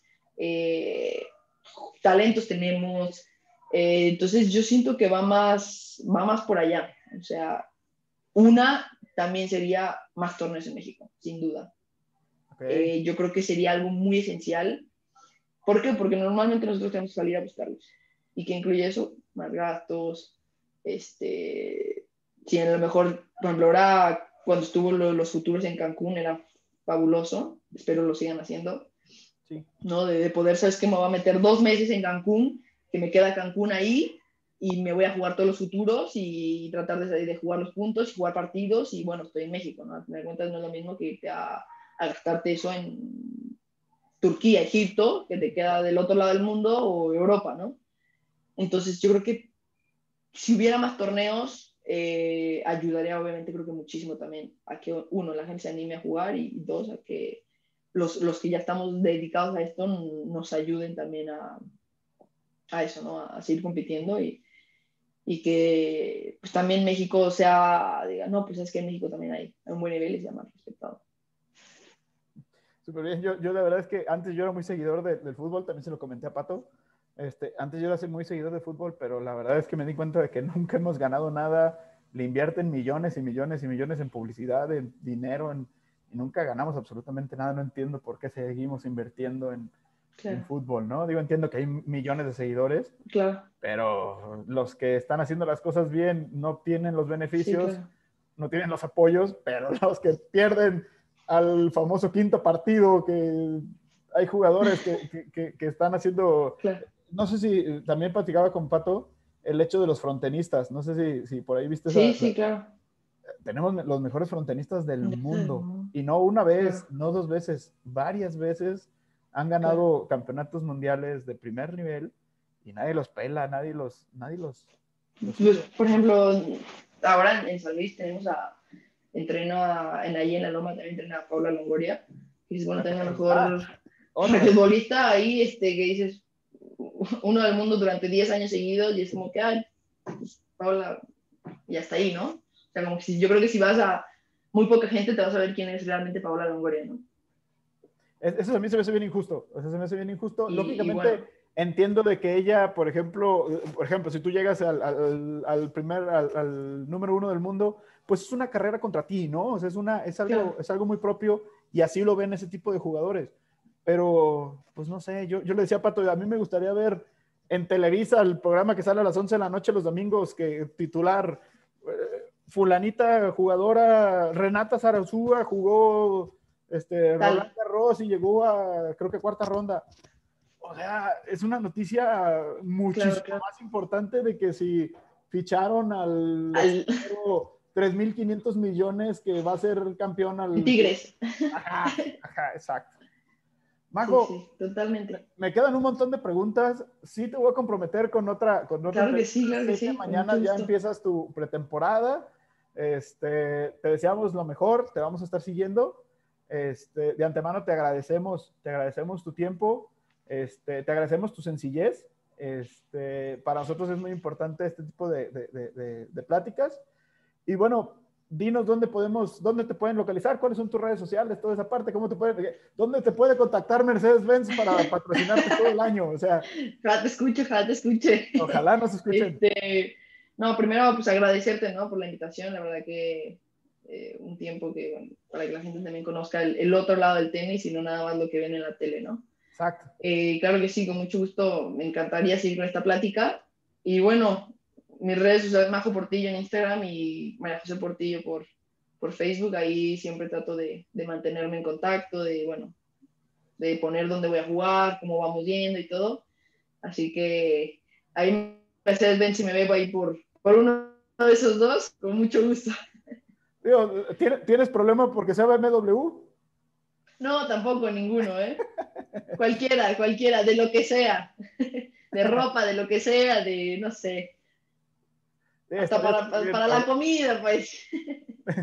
talentos tenemos, entonces yo siento que va más por allá, o sea, una también sería más torneos en México, sin duda. Okay. Yo creo que sería algo muy esencial. ¿Por qué? Porque normalmente nosotros tenemos que salir a buscarlos. ¿Y qué incluye eso? Más gastos. Si a lo mejor, por ejemplo, ahora cuando estuvo los futuros en Cancún era fabuloso. Espero lo sigan haciendo. Sí. ¿No? De poder, ¿sabes qué? Me voy a meter 2 meses en Cancún, que me queda Cancún ahí y me voy a jugar todos los futuros y tratar de jugar los puntos y jugar partidos y bueno, estoy en México, ¿no? Al final de cuentas no es lo mismo que irte a gastarte eso en Turquía, Egipto, que te queda del otro lado del mundo, o Europa, ¿no? Entonces yo creo que si hubiera más torneos, ayudaría obviamente creo que muchísimo también a que uno, la gente se anime a jugar y dos, a que los que ya estamos dedicados a esto nos ayuden también a eso, ¿no? A seguir compitiendo y que pues también México sea, diga, no, pues es que en México también hay un buen nivel y sea más respetado. Súper bien. Yo la verdad es que antes yo era muy seguidor del fútbol, también se lo comenté a Pato. Antes yo era muy seguidor de fútbol, pero la verdad es que me di cuenta de que nunca hemos ganado nada. Le invierten millones y millones y millones en publicidad, en dinero, y nunca ganamos absolutamente nada. No entiendo por qué seguimos invirtiendo en Claro, fútbol, ¿no? Digo, entiendo que hay millones de seguidores, claro, pero los que están haciendo las cosas bien no tienen los sí, beneficios, claro. no tienen los apoyos, pero los que pierden al famoso quinto partido, que hay jugadores que están haciendo, Claro. no sé si también platicaba con Pato el hecho de los frontenistas, no sé si por ahí viste Sí, sí, claro. tenemos los mejores frontenistas del mundo, No, y no una vez, claro, no dos veces, varias veces han claro. ganado campeonatos mundiales de primer nivel y nadie los pela, los Pues, sigue. por ejemplo, ahora en San Luis tenemos ahí en la Loma también entrena a Paula Longoria, que es, bueno, también la mejor Otra. basquetbolista ahí, que dices, uno del mundo durante 10 años seguidos, y es como que, ay, pues, Paula, y hasta ahí, ¿no? O sea, como que yo creo que si vas a muy poca gente te vas a ver quién es realmente Paula Longoria, ¿no? Eso a mí se me hace bien injusto. Eso se me hace bien injusto. Y bueno, Lógicamente, entiendo de que ella, por ejemplo, si tú llegas al número uno del mundo, pues es una carrera contra ti, ¿no? O sea, claro, es algo muy propio y así lo ven ese tipo de jugadores. Pero, pues no sé, yo le decía a Pato, a mí me gustaría ver en Televisa el programa que sale a las 11 de la noche los domingos, que titular, fulanita jugadora, Renata Zarazúa jugó Roland tal, Garros y llegó a, creo que cuarta ronda. O sea, es una noticia claro, muchísimo claro. más importante de que si ficharon al Al, extranjero 3.500 millones que va a ser campeón al... Tigres. Ajá, ajá, exacto. Sí, Majo, sí, totalmente. me quedan un montón de preguntas. Sí te voy a comprometer con otra entrevista. Claro que Sé que sí, con mucho mañana ya gusto. empiezas tu pretemporada. Te deseamos lo mejor, te vamos a estar siguiendo. De antemano te agradecemos tu tiempo, te agradecemos tu sencillez. Para nosotros es muy importante este tipo de pláticas. Y bueno, dinos dónde te pueden localizar, cuáles son tus redes sociales, toda esa parte, dónde te puede contactar Mercedes-Benz para patrocinarte todo el año. O sea, Ojalá te escuche, ojalá te escuche. ojalá nos escuchen. No, primero pues agradecerte, ¿no? Por la invitación, la verdad que un tiempo que, bueno, para que la gente también conozca el otro lado del tenis y no nada más lo que ven en la tele, ¿no? Exacto. Claro que sí, con mucho gusto, me encantaría seguir con esta plática. Y bueno, mis redes sociales, Majo Portillo en Instagram y María José Portillo por Facebook, ahí siempre trato de mantenerme en contacto, bueno, de poner dónde voy a jugar, cómo vamos yendo y todo. Así que ahí Mercedes Benz si me veo ahí por uno de esos dos, con mucho gusto. Digo, ¿tienes problema porque sea BMW? No, tampoco ninguno, ¿eh? Cualquiera, de lo que sea. De ropa, de lo que sea, de no sé. Hasta Estaría súper bien. para la comida, pues.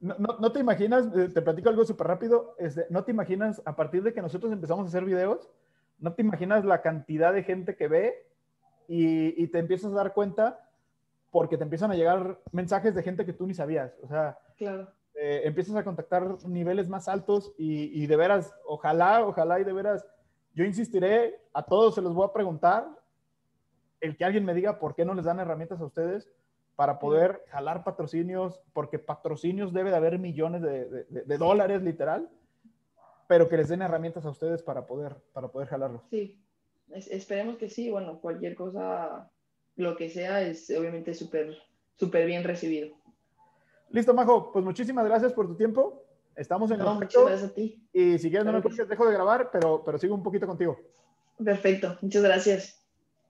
no te imaginas, te platico algo súper rápido, no te imaginas, a partir de que nosotros empezamos a hacer videos, no te imaginas la cantidad de gente que ve y te empiezas a dar cuenta porque te empiezan a llegar mensajes de gente que tú ni sabías. O sea, Claro. Empiezas a contactar niveles más altos y de veras, ojalá y de veras, yo insistiré, a todos se los voy a preguntar, el que alguien me diga por qué no les dan herramientas a ustedes para poder jalar patrocinios, porque patrocinios debe de haber millones de dólares literal, pero que les den herramientas a ustedes para poder jalarlos. Sí, esperemos que sí. Bueno, cualquier cosa, lo que sea, es obviamente súper bien recibido. Listo, Majo, pues muchísimas gracias por tu tiempo. Estamos en No, contacto. muchas gracias a ti. Y si quieres, no Claro me que cuelgues, sí. dejo de grabar, pero sigo un poquito contigo. Perfecto, muchas gracias.